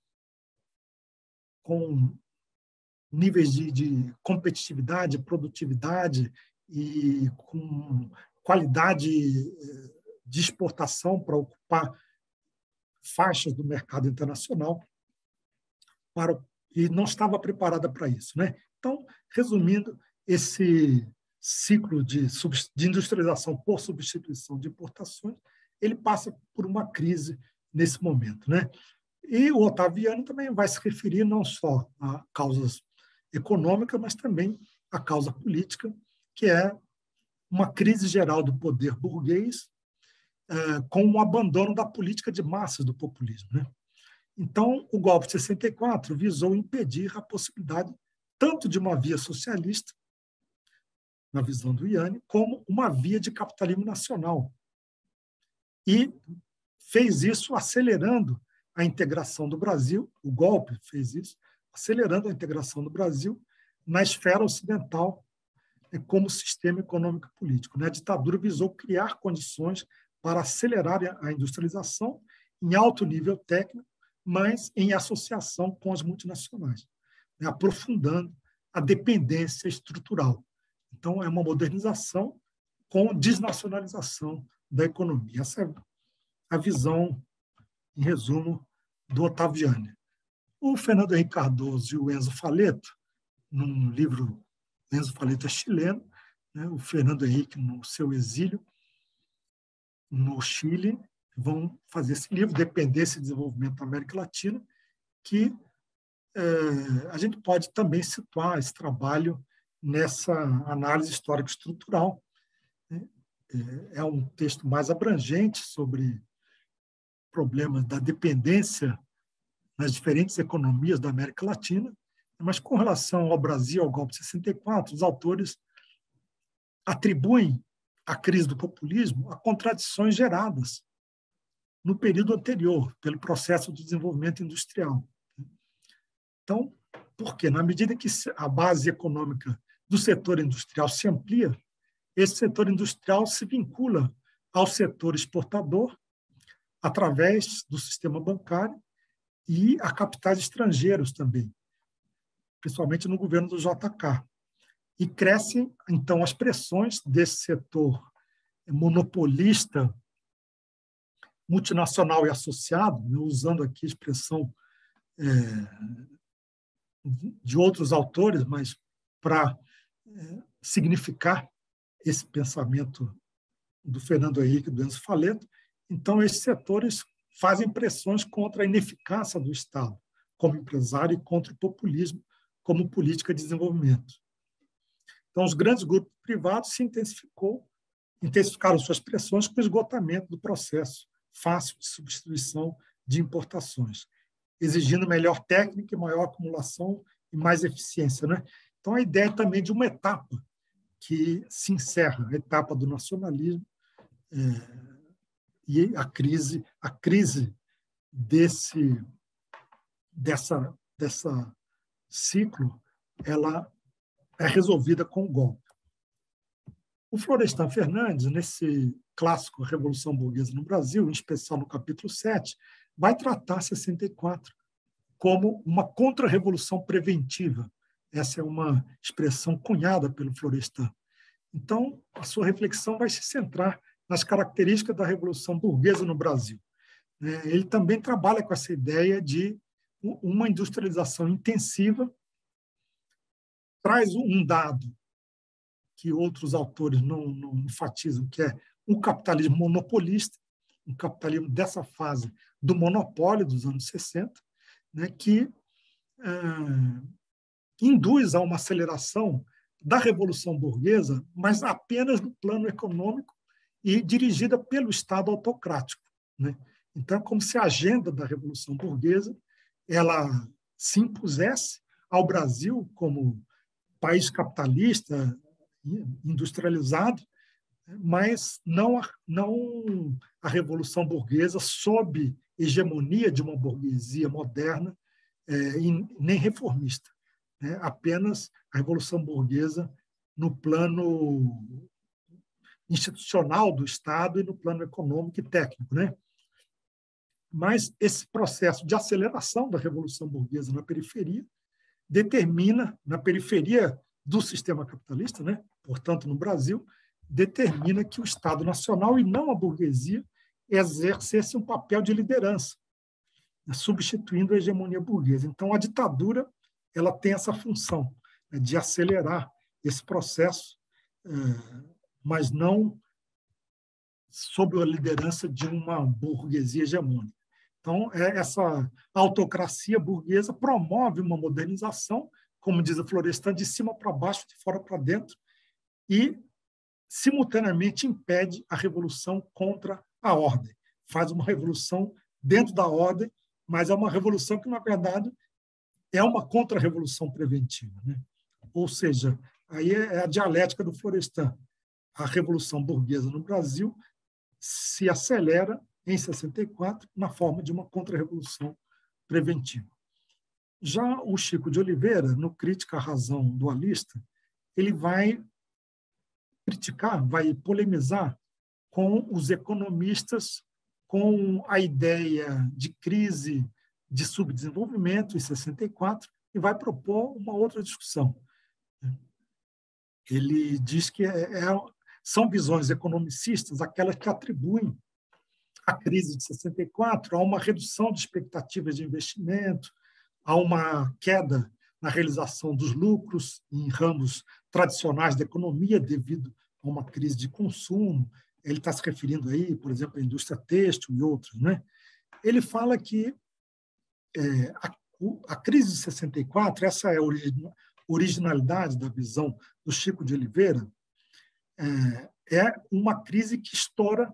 com níveis de, de competitividade, produtividade e com qualidade de exportação para ocupar faixas do mercado internacional, para, e não estava preparada para isso, né? Então, resumindo, esse ciclo de, de industrialização por substituição de importações, ele passa por uma crise nesse momento, né? E o Ottaviani também vai se referir não só a causas econômicas, mas também a causa política, que é uma crise geral do poder burguês, eh, com o abandono da política de massas do populismo, né? Então, o golpe de sessenta e quatro visou impedir a possibilidade tanto de uma via socialista, na visão do Iani, como uma via de capitalismo nacional. E fez isso acelerando a integração do Brasil, o golpe fez isso, acelerando a integração do Brasil na esfera ocidental como sistema econômico e político. A ditadura visou criar condições para acelerar a industrialização em alto nível técnico, mas em associação com as multinacionais, aprofundando a dependência estrutural. Então, é uma modernização com desnacionalização da economia. Essa é a visão, em resumo, do Ottaviani. O Fernando Henrique Cardoso e o Enzo Faleto, num livro, Enzo Faleto é chileno, né, o Fernando Henrique, no seu exílio no Chile, vão fazer esse livro, Dependência e Desenvolvimento da América Latina, que é, a gente pode também situar esse trabalho nessa análise histórico-estrutural. Né? É um texto mais abrangente sobre problemas da dependência nas diferentes economias da América Latina, mas com relação ao Brasil, ao golpe de sessenta e quatro, os autores atribuem a crise do populismo a contradições geradas no período anterior, pelo processo de desenvolvimento industrial. Então, por quê? Na medida que a base econômica do setor industrial se amplia, esse setor industrial se vincula ao setor exportador através do sistema bancário e a capitais estrangeiros também, principalmente no governo do J K. E crescem, então, as pressões desse setor monopolista, multinacional e associado, né, usando aqui a expressão é, de outros autores, mas para é, significar esse pensamento do Fernando Henrique e do Enzo Faleto. Então, esses setores fazem pressões contra a ineficácia do Estado como empresário e contra o populismo como política de desenvolvimento. Então, os grandes grupos privados se intensificou, intensificaram suas pressões com o esgotamento do processo fácil de substituição de importações, exigindo melhor técnica, maior acumulação e mais eficiência, né? Então, a ideia também de uma etapa que se encerra, a etapa do nacionalismo é, e a crise, a crise desse dessa dessa ciclo, ela é resolvida com o golpe. O Florestan Fernandes, nesse clássico Revolução Burguesa no Brasil, em especial no capítulo sete, vai tratar sessenta e quatro como uma contra-revolução preventiva. Essa é uma expressão cunhada pelo Florestan. Então, a sua reflexão vai se centrar nas características da Revolução Burguesa no Brasil. Ele também trabalha com essa ideia de uma industrialização intensiva, traz um dado que outros autores não, não enfatizam, que é um capitalismo monopolista, um capitalismo dessa fase do monopólio dos anos sessenta, né, que é, induz a uma aceleração da Revolução Burguesa, mas apenas no plano econômico e dirigida pelo Estado autocrático, né? Então, é como se a agenda da Revolução Burguesa ela se impusesse ao Brasil como país capitalista, industrializado, mas não a, não a Revolução Burguesa sob hegemonia de uma burguesia moderna é, e nem reformista, né? Apenas a Revolução Burguesa no plano institucional do Estado e no plano econômico e técnico, né? Mas esse processo de aceleração da Revolução Burguesa na periferia determina, na periferia do sistema capitalista, né? Portanto, no Brasil, determina que o Estado Nacional, e não a burguesia, exercesse um papel de liderança, substituindo a hegemonia burguesa. Então, a ditadura ela tem essa função, né, de acelerar esse processo, mas não sob a liderança de uma burguesia hegemônica. Então, essa autocracia burguesa promove uma modernização, como diz a Florestan, de cima para baixo, de fora para dentro, e, simultaneamente, impede a revolução contra a ordem. Faz uma revolução dentro da ordem, mas é uma revolução que, na verdade, é uma contra-revolução preventiva, né? Ou seja, aí é a dialética do Florestan. A revolução burguesa no Brasil se acelera em sessenta e quatro na forma de uma contra-revolução preventiva. Já o Chico de Oliveira, no Crítica à Razão Dualista, ele vai criticar, vai polemizar com os economistas, com a ideia de crise de subdesenvolvimento em sessenta e quatro, e vai propor uma outra discussão. Ele diz que é, é, são visões economicistas aquelas que atribuem a crise de sessenta e quatro a uma redução de expectativas de investimento, a uma queda na realização dos lucros em ramos tradicionais da economia devido a uma crise de consumo. Ele está se referindo aí, por exemplo, à indústria têxtil e outros, né? Ele fala que é, a, a crise de sessenta e quatro, essa é a originalidade da visão do Chico de Oliveira, é, é uma crise que estoura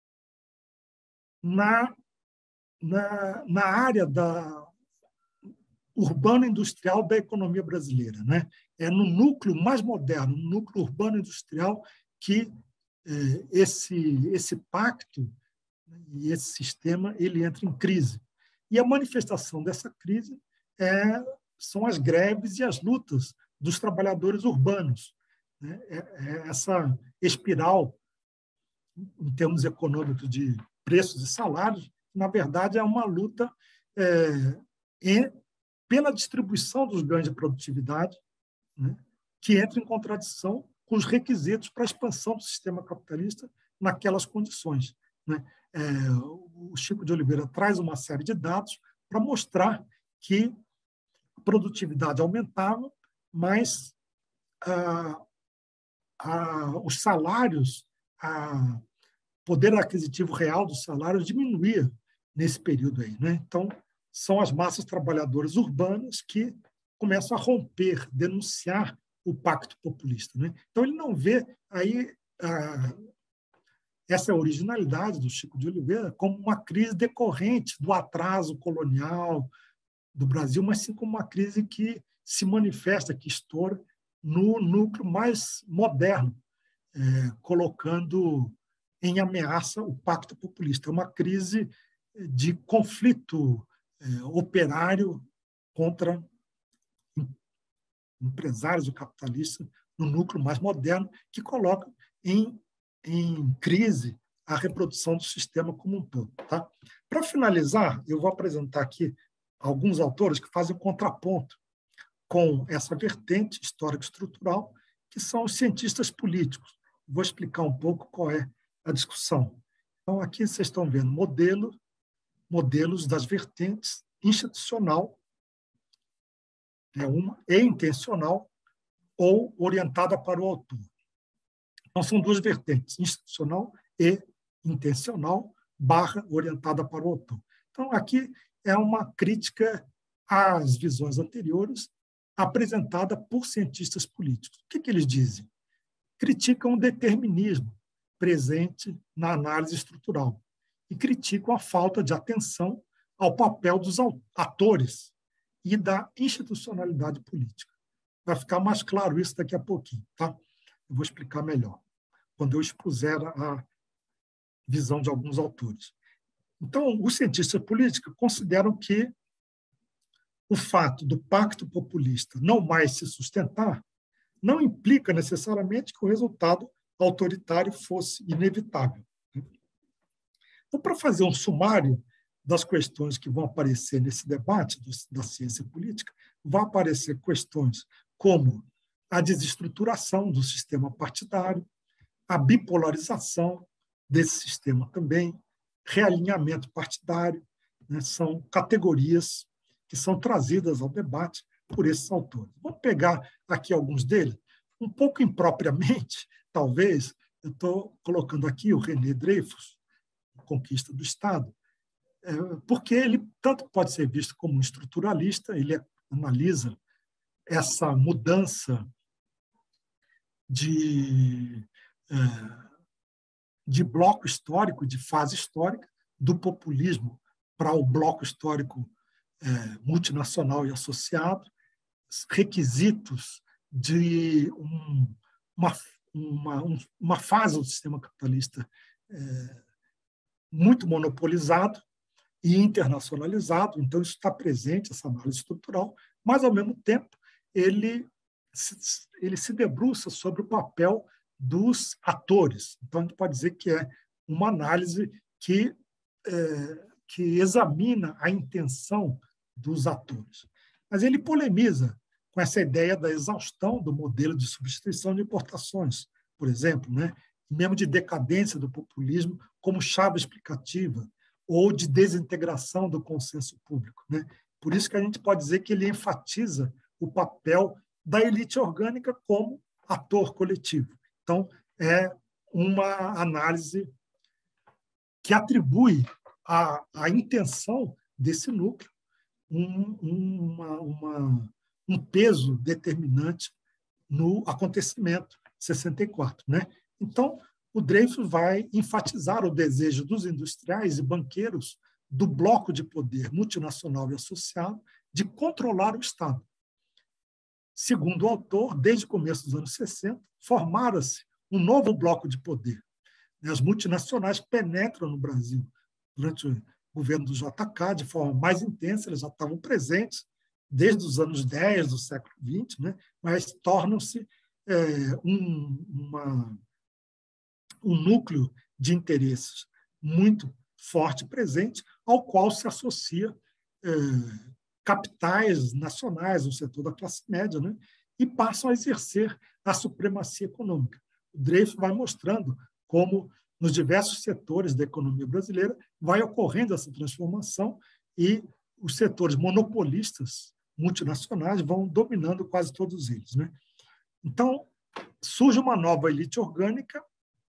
na, na, na área da urbano-industrial da economia brasileira, né? É no núcleo mais moderno, no núcleo urbano-industrial, que é, esse, esse pacto e esse sistema ele entra em crise. E a manifestação dessa crise é, são as greves e as lutas dos trabalhadores urbanos, né? É, é essa espiral, em termos econômicos, de preços e salários, na verdade, é uma luta é, em, pela distribuição dos ganhos de produtividade, né, que entra em contradição com os requisitos para a expansão do sistema capitalista naquelas condições, né? É, o Chico de Oliveira traz uma série de dados para mostrar que a produtividade aumentava, mas ah, ah, os salários, o poder aquisitivo real dos salários diminuía nesse período aí, né? Então, são as massas trabalhadoras urbanas que começam a romper, denunciar o pacto populista, né? Então, ele não vê aí ah, essa originalidade do Chico de Oliveira como uma crise decorrente do atraso colonial do Brasil, mas sim como uma crise que se manifesta, que estoura no núcleo mais moderno, é, colocando em ameaça o pacto populista. É uma crise de conflito é, operário contra empresários e capitalistas no núcleo mais moderno, que coloca em, em crise a reprodução do sistema como um todo. Tá? Para finalizar, eu vou apresentar aqui alguns autores que fazem contraponto com essa vertente histórico-estrutural, que são os cientistas políticos. Vou explicar um pouco qual é a discussão. Então, aqui vocês estão vendo modelo, modelos das vertentes institucional, é uma, e intencional, ou orientada para o autor. Então, são duas vertentes, institucional e intencional, barra orientada para o autor. Então, aqui é uma crítica às visões anteriores, apresentada por cientistas políticos. O que, que eles dizem? Criticam o determinismo presente na análise estrutural e criticam a falta de atenção ao papel dos atores e da institucionalidade política. Vai ficar mais claro isso daqui a pouquinho, tá? Eu vou explicar melhor, quando eu expuser a visão de alguns autores. Então, os cientistas políticos consideram que o fato do pacto populista não mais se sustentar não implica necessariamente que o resultado autoritário fosse inevitável. Então, para fazer um sumário das questões que vão aparecer nesse debate do, da ciência política, vão aparecer questões como a desestruturação do sistema partidário, a bipolarização desse sistema também, realinhamento partidário, né, são categorias que são trazidas ao debate por esses autores. Vamos pegar aqui alguns deles, um pouco impropriamente, talvez, eu estou colocando aqui o René Dreyfus, Conquista do Estado, porque ele tanto pode ser visto como um estruturalista, ele analisa essa mudança de, de bloco histórico, de fase histórica, do populismo para o bloco histórico multinacional e associado, requisitos de um, uma, uma, uma fase do sistema capitalista é, muito monopolizado e internacionalizado, então isso está presente, essa análise estrutural, mas, ao mesmo tempo, ele se, ele se debruça sobre o papel dos atores. Então, a gente pode dizer que é uma análise que, é, que examina a intenção dos atores. Mas ele polemiza com essa ideia da exaustão do modelo de substituição de importações, por exemplo, né? Mesmo de decadência do populismo como chave explicativa, ou de desintegração do consenso público, né? Por isso que a gente pode dizer que ele enfatiza o papel da elite orgânica como ator coletivo. Então, é uma análise que atribui à, à intenção desse núcleo um, uma, uma, um peso determinante no acontecimento sessenta e quatro, né? Então, o Dreyfus vai enfatizar o desejo dos industriais e banqueiros do bloco de poder multinacional e associado de controlar o Estado. Segundo o autor, desde o começo dos anos sessenta, formara-se um novo bloco de poder. As multinacionais penetram no Brasil. Durante o governo do J K, de forma mais intensa, eles já estavam presentes desde os anos dez do século vinte, né? Mas tornam-se é, um, uma, um núcleo de interesses muito forte e presente, ao qual se associa é, capitais nacionais, o setor da classe média, né? E passam a exercer a supremacia econômica. O Dreyfus vai mostrando como, nos diversos setores da economia brasileira, vai ocorrendo essa transformação e os setores monopolistas multinacionais vão dominando quase todos eles, né? Então, surge uma nova elite orgânica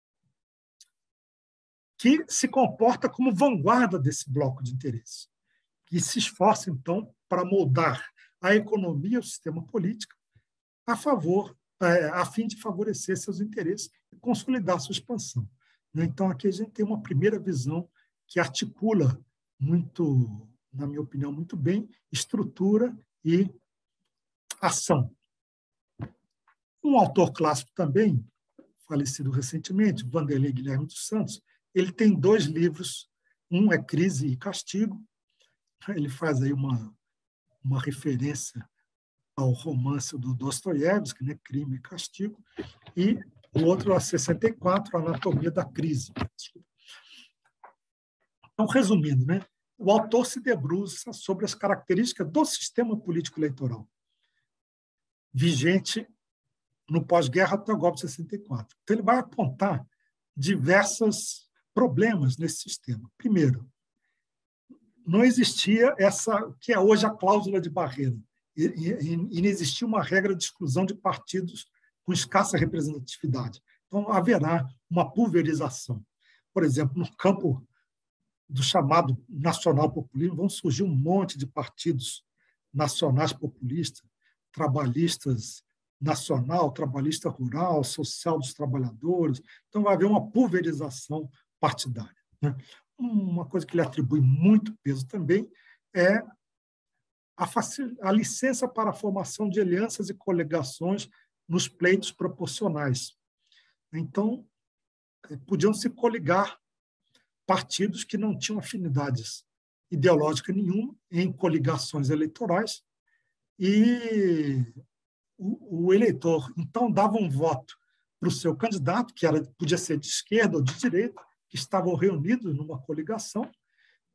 que se comporta como vanguarda desse bloco de interesse, que se esforça, então, para moldar a economia e o sistema político a favor, a fim de favorecer seus interesses e consolidar sua expansão. Então, aqui a gente tem uma primeira visão que articula muito, na minha opinião, muito bem, estrutura e ação. Um autor clássico também, falecido recentemente, Vanderlei Guilherme dos Santos, ele tem dois livros, um é Crise e Castigo, ele faz aí uma, uma referência ao romance do Dostoiévski, né, Crime e Castigo, e o outro, a sessenta e quatro, Anatomia da Crise. Então, resumindo, né, o autor se debruça sobre as características do sistema político eleitoral vigente no pós-guerra até o golpe de sessenta e quatro. Então, ele vai apontar diversos problemas nesse sistema. Primeiro, não existia essa que é hoje a cláusula de barreira, e, e, e não existia uma regra de exclusão de partidos com escassa representatividade. Então, haverá uma pulverização. Por exemplo, no campo do chamado nacional populismo, vão surgir um monte de partidos nacionais populistas, trabalhistas nacional, trabalhista rural, social dos trabalhadores. Então, vai haver uma pulverização partidária, né? Uma coisa que ele atribui muito peso também é a, facil... a licença para a formação de alianças e coligações nos pleitos proporcionais. Então, podiam se coligar partidos que não tinham afinidades ideológicas nenhuma em coligações eleitorais e o, o eleitor, então, dava um voto para o seu candidato, que era, podia ser de esquerda ou de direita, que estavam reunidos numa coligação,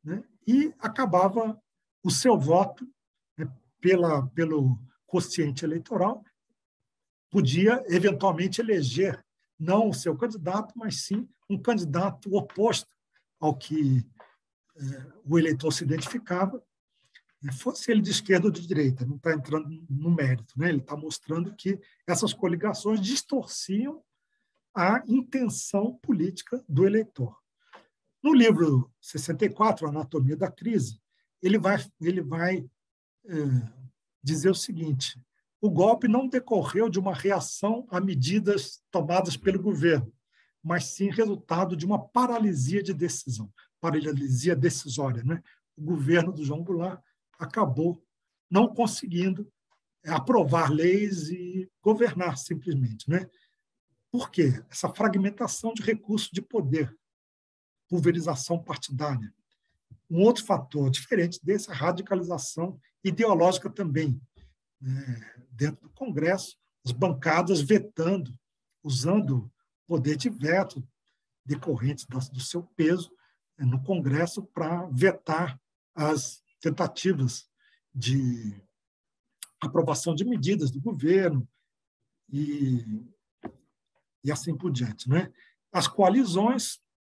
né? E acabava o seu voto, né, pela, pelo quociente eleitoral, podia eventualmente eleger não o seu candidato, mas sim um candidato oposto ao que eh, o eleitor se identificava, fosse ele de esquerda ou de direita, não está entrando no mérito, né? Ele está mostrando que essas coligações distorciam a intenção política do eleitor. No livro sessenta e quatro, Anatomia da Crise, ele vai, ele vai é, dizer o seguinte: o golpe não decorreu de uma reação a medidas tomadas pelo governo, mas sim resultado de uma paralisia de decisão, paralisia decisória, né? O governo do João Goulart acabou não conseguindo aprovar leis e governar simplesmente, né? Por quê? Essa fragmentação de recursos de poder, pulverização partidária. Um outro fator diferente desse é a radicalização ideológica também. Né? Dentro do Congresso, as bancadas vetando, usando poder de veto decorrente do seu peso no Congresso para vetar as tentativas de aprovação de medidas do governo e, e assim por diante, né? As coalizões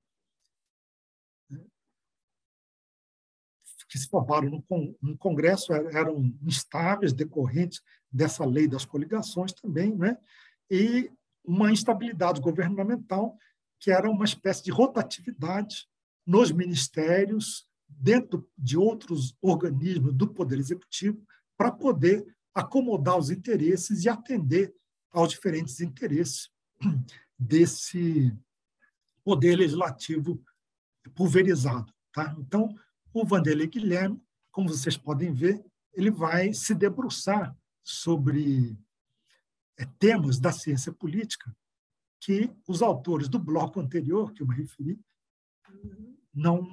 que se formaram no, no Congresso eram instáveis, decorrentes dessa lei das coligações também, né? E uma instabilidade governamental que era uma espécie de rotatividade nos ministérios, dentro de outros organismos do Poder Executivo, para poder acomodar os interesses e atender aos diferentes interesses desse poder legislativo pulverizado. Tá? Então, o Vanderlei Guilherme, como vocês podem ver, ele vai se debruçar sobre é, temas da ciência política que os autores do bloco anterior, que eu me referi, não,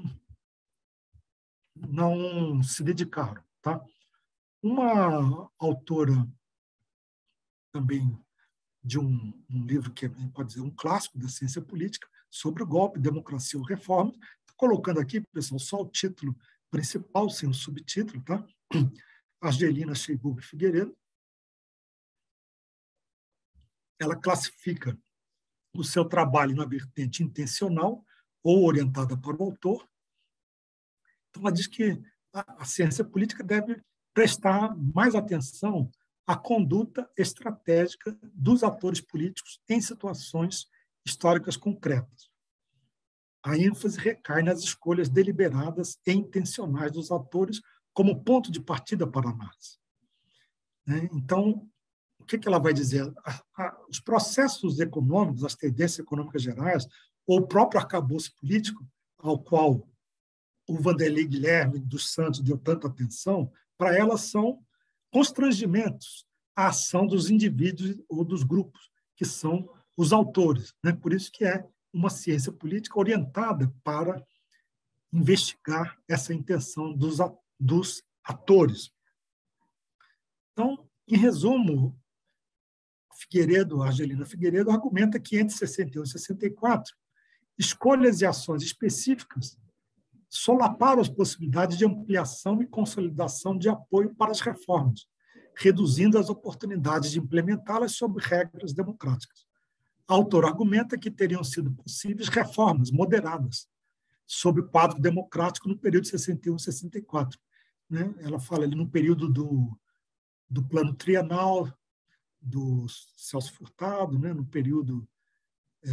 não se dedicaram. Tá? Uma autora também de um, um livro que pode dizer um clássico da ciência política, sobre o golpe, democracia ou reforma. Estou colocando aqui, pessoal, só o título principal, sem o subtítulo, tá? Argelina Cheibuba Figueiredo. Ela classifica o seu trabalho na vertente intencional ou orientada para o autor. Então, ela diz que a, a ciência política deve prestar mais atenção à conduta estratégica dos atores políticos em situações históricas concretas. A ênfase recai nas escolhas deliberadas e intencionais dos atores como ponto de partida para a análise. Então, o que ela vai dizer? Os processos econômicos, as tendências econômicas gerais, ou o próprio arcabouço político, ao qual o Vanderlei Guilherme dos Santos deu tanta atenção, para ela são constrangimentos à ação dos indivíduos ou dos grupos, que são os autores. Né? Por isso que é uma ciência política orientada para investigar essa intenção dos, dos atores. Então, em resumo, Figueiredo, Argelina Figueiredo, argumenta que entre sessenta e um e sessenta e quatro, escolhas e ações específicas solaparam as possibilidades de ampliação e consolidação de apoio para as reformas, reduzindo as oportunidades de implementá-las sob regras democráticas. A autora argumenta que teriam sido possíveis reformas moderadas sob o quadro democrático no período de sessenta e um e sessenta e quatro. Né? Ela fala ali no período do, do plano trienal do Celso Furtado, né? No período é,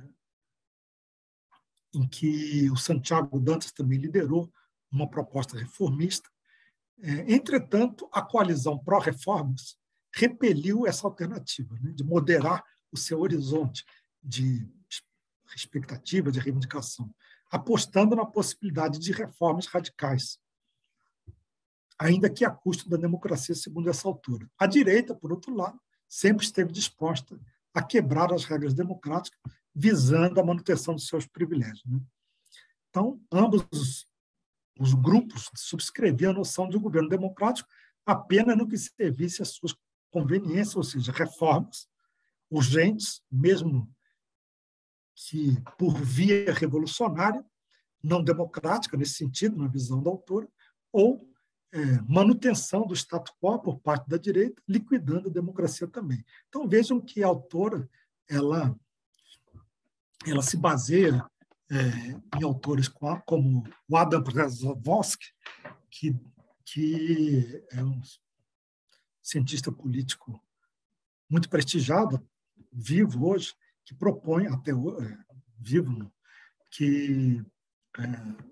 em que o Santiago Dantas também liderou uma proposta reformista. É, entretanto, a coalizão pró-reformas repeliu essa alternativa, né? De moderar o seu horizonte de expectativa, de reivindicação, apostando na possibilidade de reformas radicais, ainda que a custo da democracia, segundo essa autora. A direita, por outro lado, sempre esteve disposta a quebrar as regras democráticas, visando a manutenção dos seus privilégios. Né? Então, ambos os, os grupos subscreviam a noção de um governo democrático apenas no que servisse às suas conveniências, ou seja, reformas urgentes, mesmo que por via revolucionária, não democrática, nesse sentido, na visão da autora, ou é, manutenção do status quo por parte da direita, liquidando a democracia também. Então, vejam que a autora ela, ela se baseia é, em autores como o Adam Brzezinski, que, que é um cientista político muito prestigiado, vivo hoje, que propõe, até hoje, é, vivo, que, é,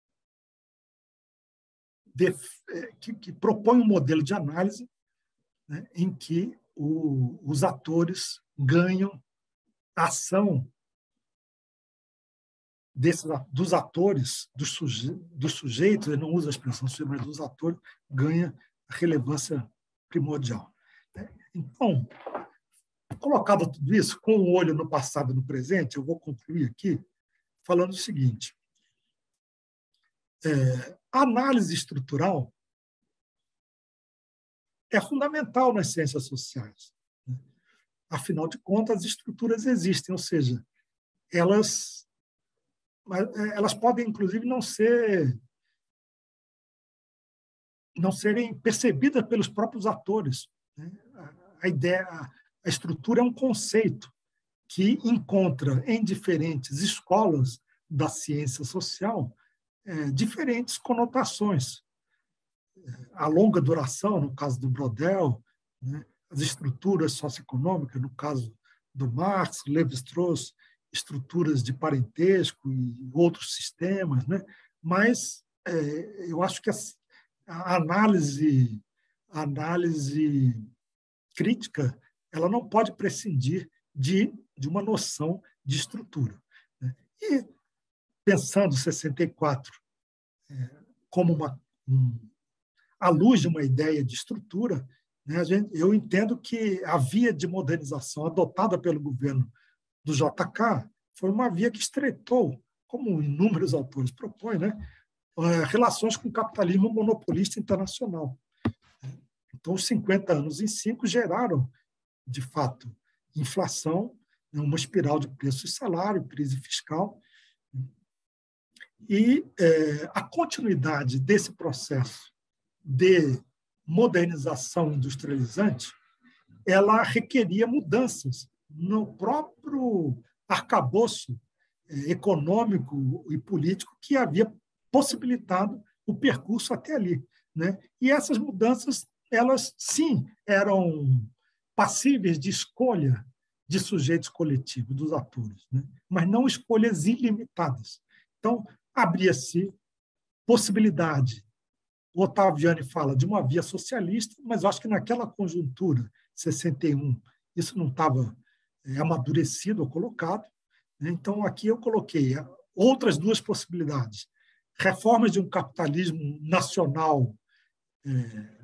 de, é, que, que propõe um modelo de análise, né, em que o, os atores ganham a ação desses, dos atores, dos, suje, dos sujeitos, ele não usa a expressão sujeito, mas dos atores, ganha relevância primordial. Então, colocado tudo isso, com o olho no passado e no presente, eu vou concluir aqui falando o seguinte. É, a análise estrutural é fundamental nas ciências sociais. Né? Afinal de contas, as estruturas existem, ou seja, elas, elas podem, inclusive, não ser não serem percebidas pelos próprios atores. Né? A ideia, a estrutura é um conceito que encontra em diferentes escolas da ciência social é, diferentes conotações. A longa duração, no caso do Brodel, né? As estruturas socioeconômicas, no caso do Marx, Levi-Strauss, estruturas de parentesco e outros sistemas, né? Mas é, eu acho que a, a análise, a análise crítica ela não pode prescindir de, de uma noção de estrutura. Né? E, pensando sessenta e quatro é, como uma, um, à luz de uma ideia de estrutura, né, a gente, eu entendo que a via de modernização adotada pelo governo do J K foi uma via que estreitou, como inúmeros autores propõem, né, relações com o capitalismo monopolista internacional. Então, os cinquenta anos em cinco geraram, de fato, inflação, uma espiral de preços e salário, crise fiscal. E é, a continuidade desse processo de modernização industrializante, ela requeria mudanças no próprio arcabouço é, econômico e político que havia possibilitado o percurso até ali. Né? E essas mudanças, elas, sim, eram passíveis de escolha de sujeitos coletivos, dos atores, né? Mas não escolhas ilimitadas. Então, abria-se possibilidade. O Ottaviani fala de uma via socialista, mas eu acho que naquela conjuntura, sessenta e um, isso não estava é, amadurecido ou colocado. Né? Então, aqui eu coloquei outras duas possibilidades. Reformas de um capitalismo nacional é,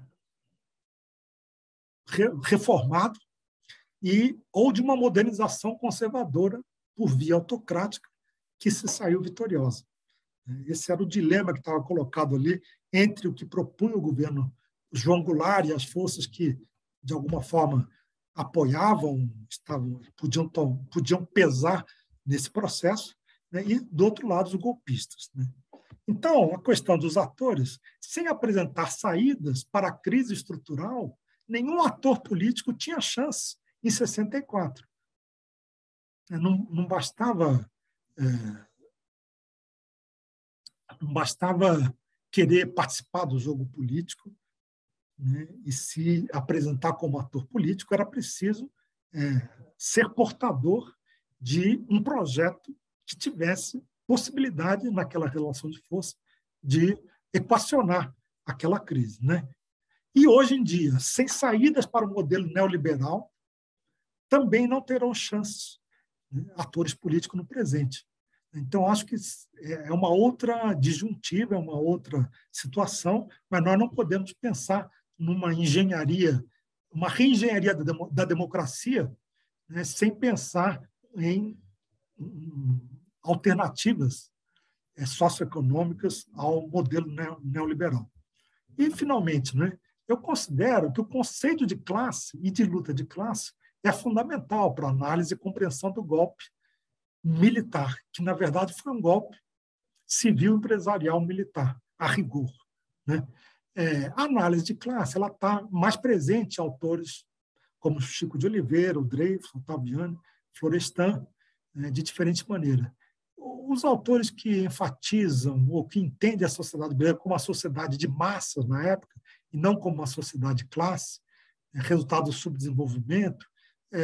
reformado e ou de uma modernização conservadora por via autocrática que se saiu vitoriosa. Esse era o dilema que estava colocado ali entre o que propunha o governo João Goulart e as forças que, de alguma forma, apoiavam, estavam, podiam, podiam pesar nesse processo, né? E, do outro lado, os golpistas. Né? Então, a questão dos atores, sem apresentar saídas para a crise estrutural, nenhum ator político tinha chance em sessenta e quatro. Não, não bastava é, não bastava querer participar do jogo político, né, e se apresentar como ator político, era preciso é, ser portador de um projeto que tivesse possibilidade, naquela relação de força, de equacionar aquela crise. Né? E, hoje em dia, sem saídas para o modelo neoliberal, também não terão chances, né, atores políticos no presente. Então, acho que é uma outra disjuntiva, é uma outra situação, mas nós não podemos pensar numa engenharia, uma reengenharia da democracia, né, sem pensar em alternativas socioeconômicas ao modelo neoliberal. E, finalmente, né, eu considero que o conceito de classe e de luta de classe é fundamental para a análise e compreensão do golpe militar, que, na verdade, foi um golpe civil, empresarial, militar, a rigor, né? É, a análise de classe ela está mais presente em autores como Chico de Oliveira, o Dreyfus, Ottaviani, Florestan, né, de diferente maneira. Os autores que enfatizam ou que entendem a sociedade brasileira como uma sociedade de massas na época e não como uma sociedade de classe, é, resultado do subdesenvolvimento, é,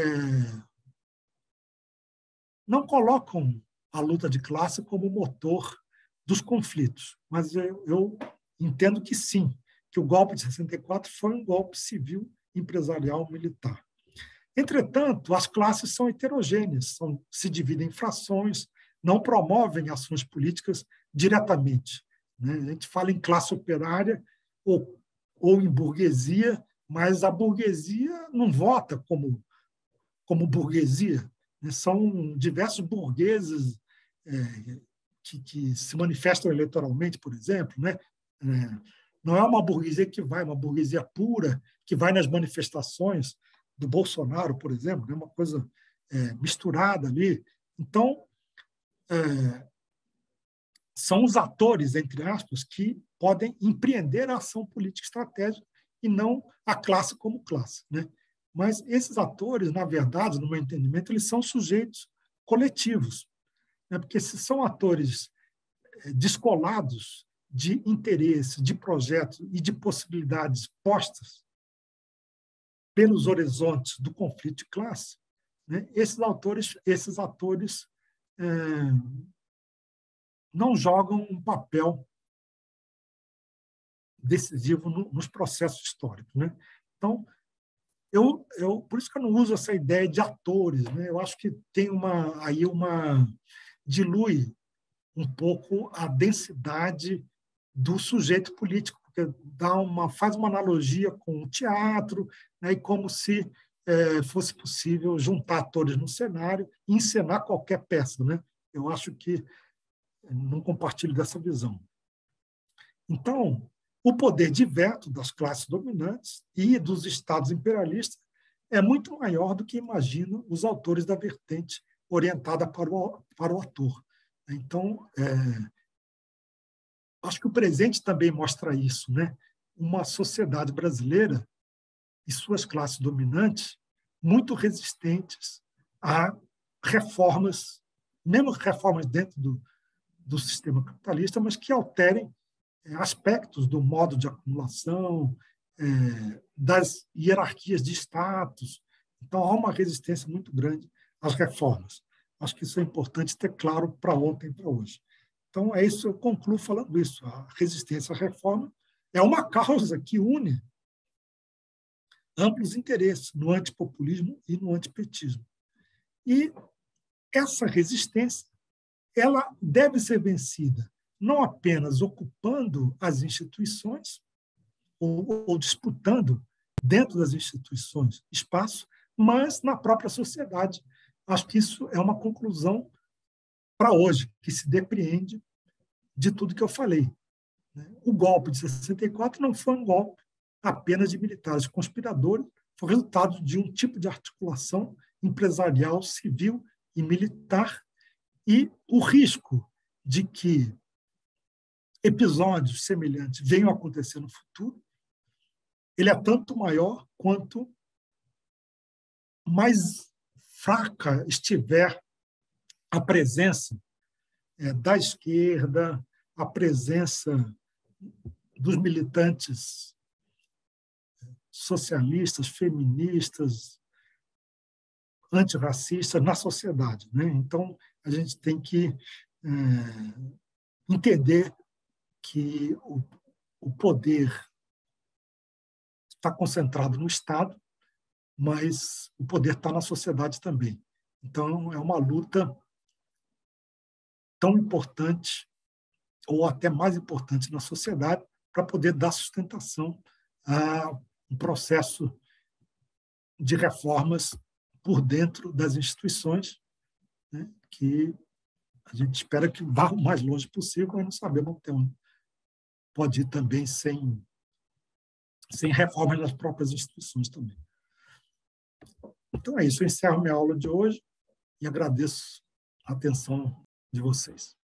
não colocam a luta de classe como motor dos conflitos, mas eu, eu entendo que sim, que o golpe de sessenta e quatro foi um golpe civil, empresarial, militar. Entretanto, as classes são heterogêneas, são, se dividem em frações, não promovem ações políticas diretamente, né? A gente fala em classe operária ou, ou em burguesia, mas a burguesia não vota como, como burguesia, né? São diversos burgueses é, que, que se manifestam eleitoralmente, por exemplo, né? É, não é uma burguesia que vai, uma burguesia pura, que vai nas manifestações do Bolsonaro, por exemplo, é né? Uma coisa é, misturada ali. Então, é, são os atores, entre aspas, que podem empreender a ação política estratégica e não a classe como classe, né? Mas esses atores, na verdade, no meu entendimento, eles são sujeitos coletivos, né? Porque se são atores descolados de interesse, de projetos e de possibilidades postas pelos horizontes do conflito de classe, né? Esses autores, esses atores é, não jogam um papel decisivo no, nos processos históricos, né? Então, eu, eu, por isso que eu não uso essa ideia de atores, né? Eu acho que tem uma aí uma dilui um pouco a densidade do sujeito político, porque dá uma faz uma analogia com o teatro, né? E como se é, fosse possível juntar atores no cenário e encenar qualquer peça, né? Eu acho que não compartilho dessa visão. Então, o poder de veto das classes dominantes e dos estados imperialistas é muito maior do que imaginam os autores da vertente orientada para o, para o ator. Então, é, acho que o presente também mostra isso, né? Uma sociedade brasileira e suas classes dominantes muito resistentes a reformas, mesmo reformas dentro do, do sistema capitalista, mas que alterem aspectos do modo de acumulação, é, das hierarquias de status. Então, há uma resistência muito grande às reformas. Acho que isso é importante ter claro para ontem e para hoje. Então, é isso, eu concluo falando isso. A resistência à reforma é uma causa que une amplos interesses no antipopulismo e no antipetismo. E essa resistência ela deve ser vencida não apenas ocupando as instituições ou, ou disputando dentro das instituições espaço, mas na própria sociedade. Acho que isso é uma conclusão para hoje, que se depreende de tudo que eu falei. O golpe de sessenta e quatro não foi um golpe apenas de militares conspiradores, foi resultado de um tipo de articulação empresarial, civil e militar, e o risco de que episódios semelhantes venham a acontecer no futuro, ele é tanto maior quanto mais fraca estiver a presença é, da esquerda, a presença dos militantes socialistas, feministas, antirracistas na sociedade, né? Então, a gente tem que é, entender que o, o poder está concentrado no Estado, mas o poder está na sociedade também. Então, é uma luta tão importante, ou até mais importante na sociedade, para poder dar sustentação a um processo de reformas por dentro das instituições, né, que a gente espera que vá o mais longe possível, mas não sabemos até onde pode ir também sem, sem reformas nas próprias instituições também. Então é isso, eu encerro minha aula de hoje e agradeço a atenção de vocês.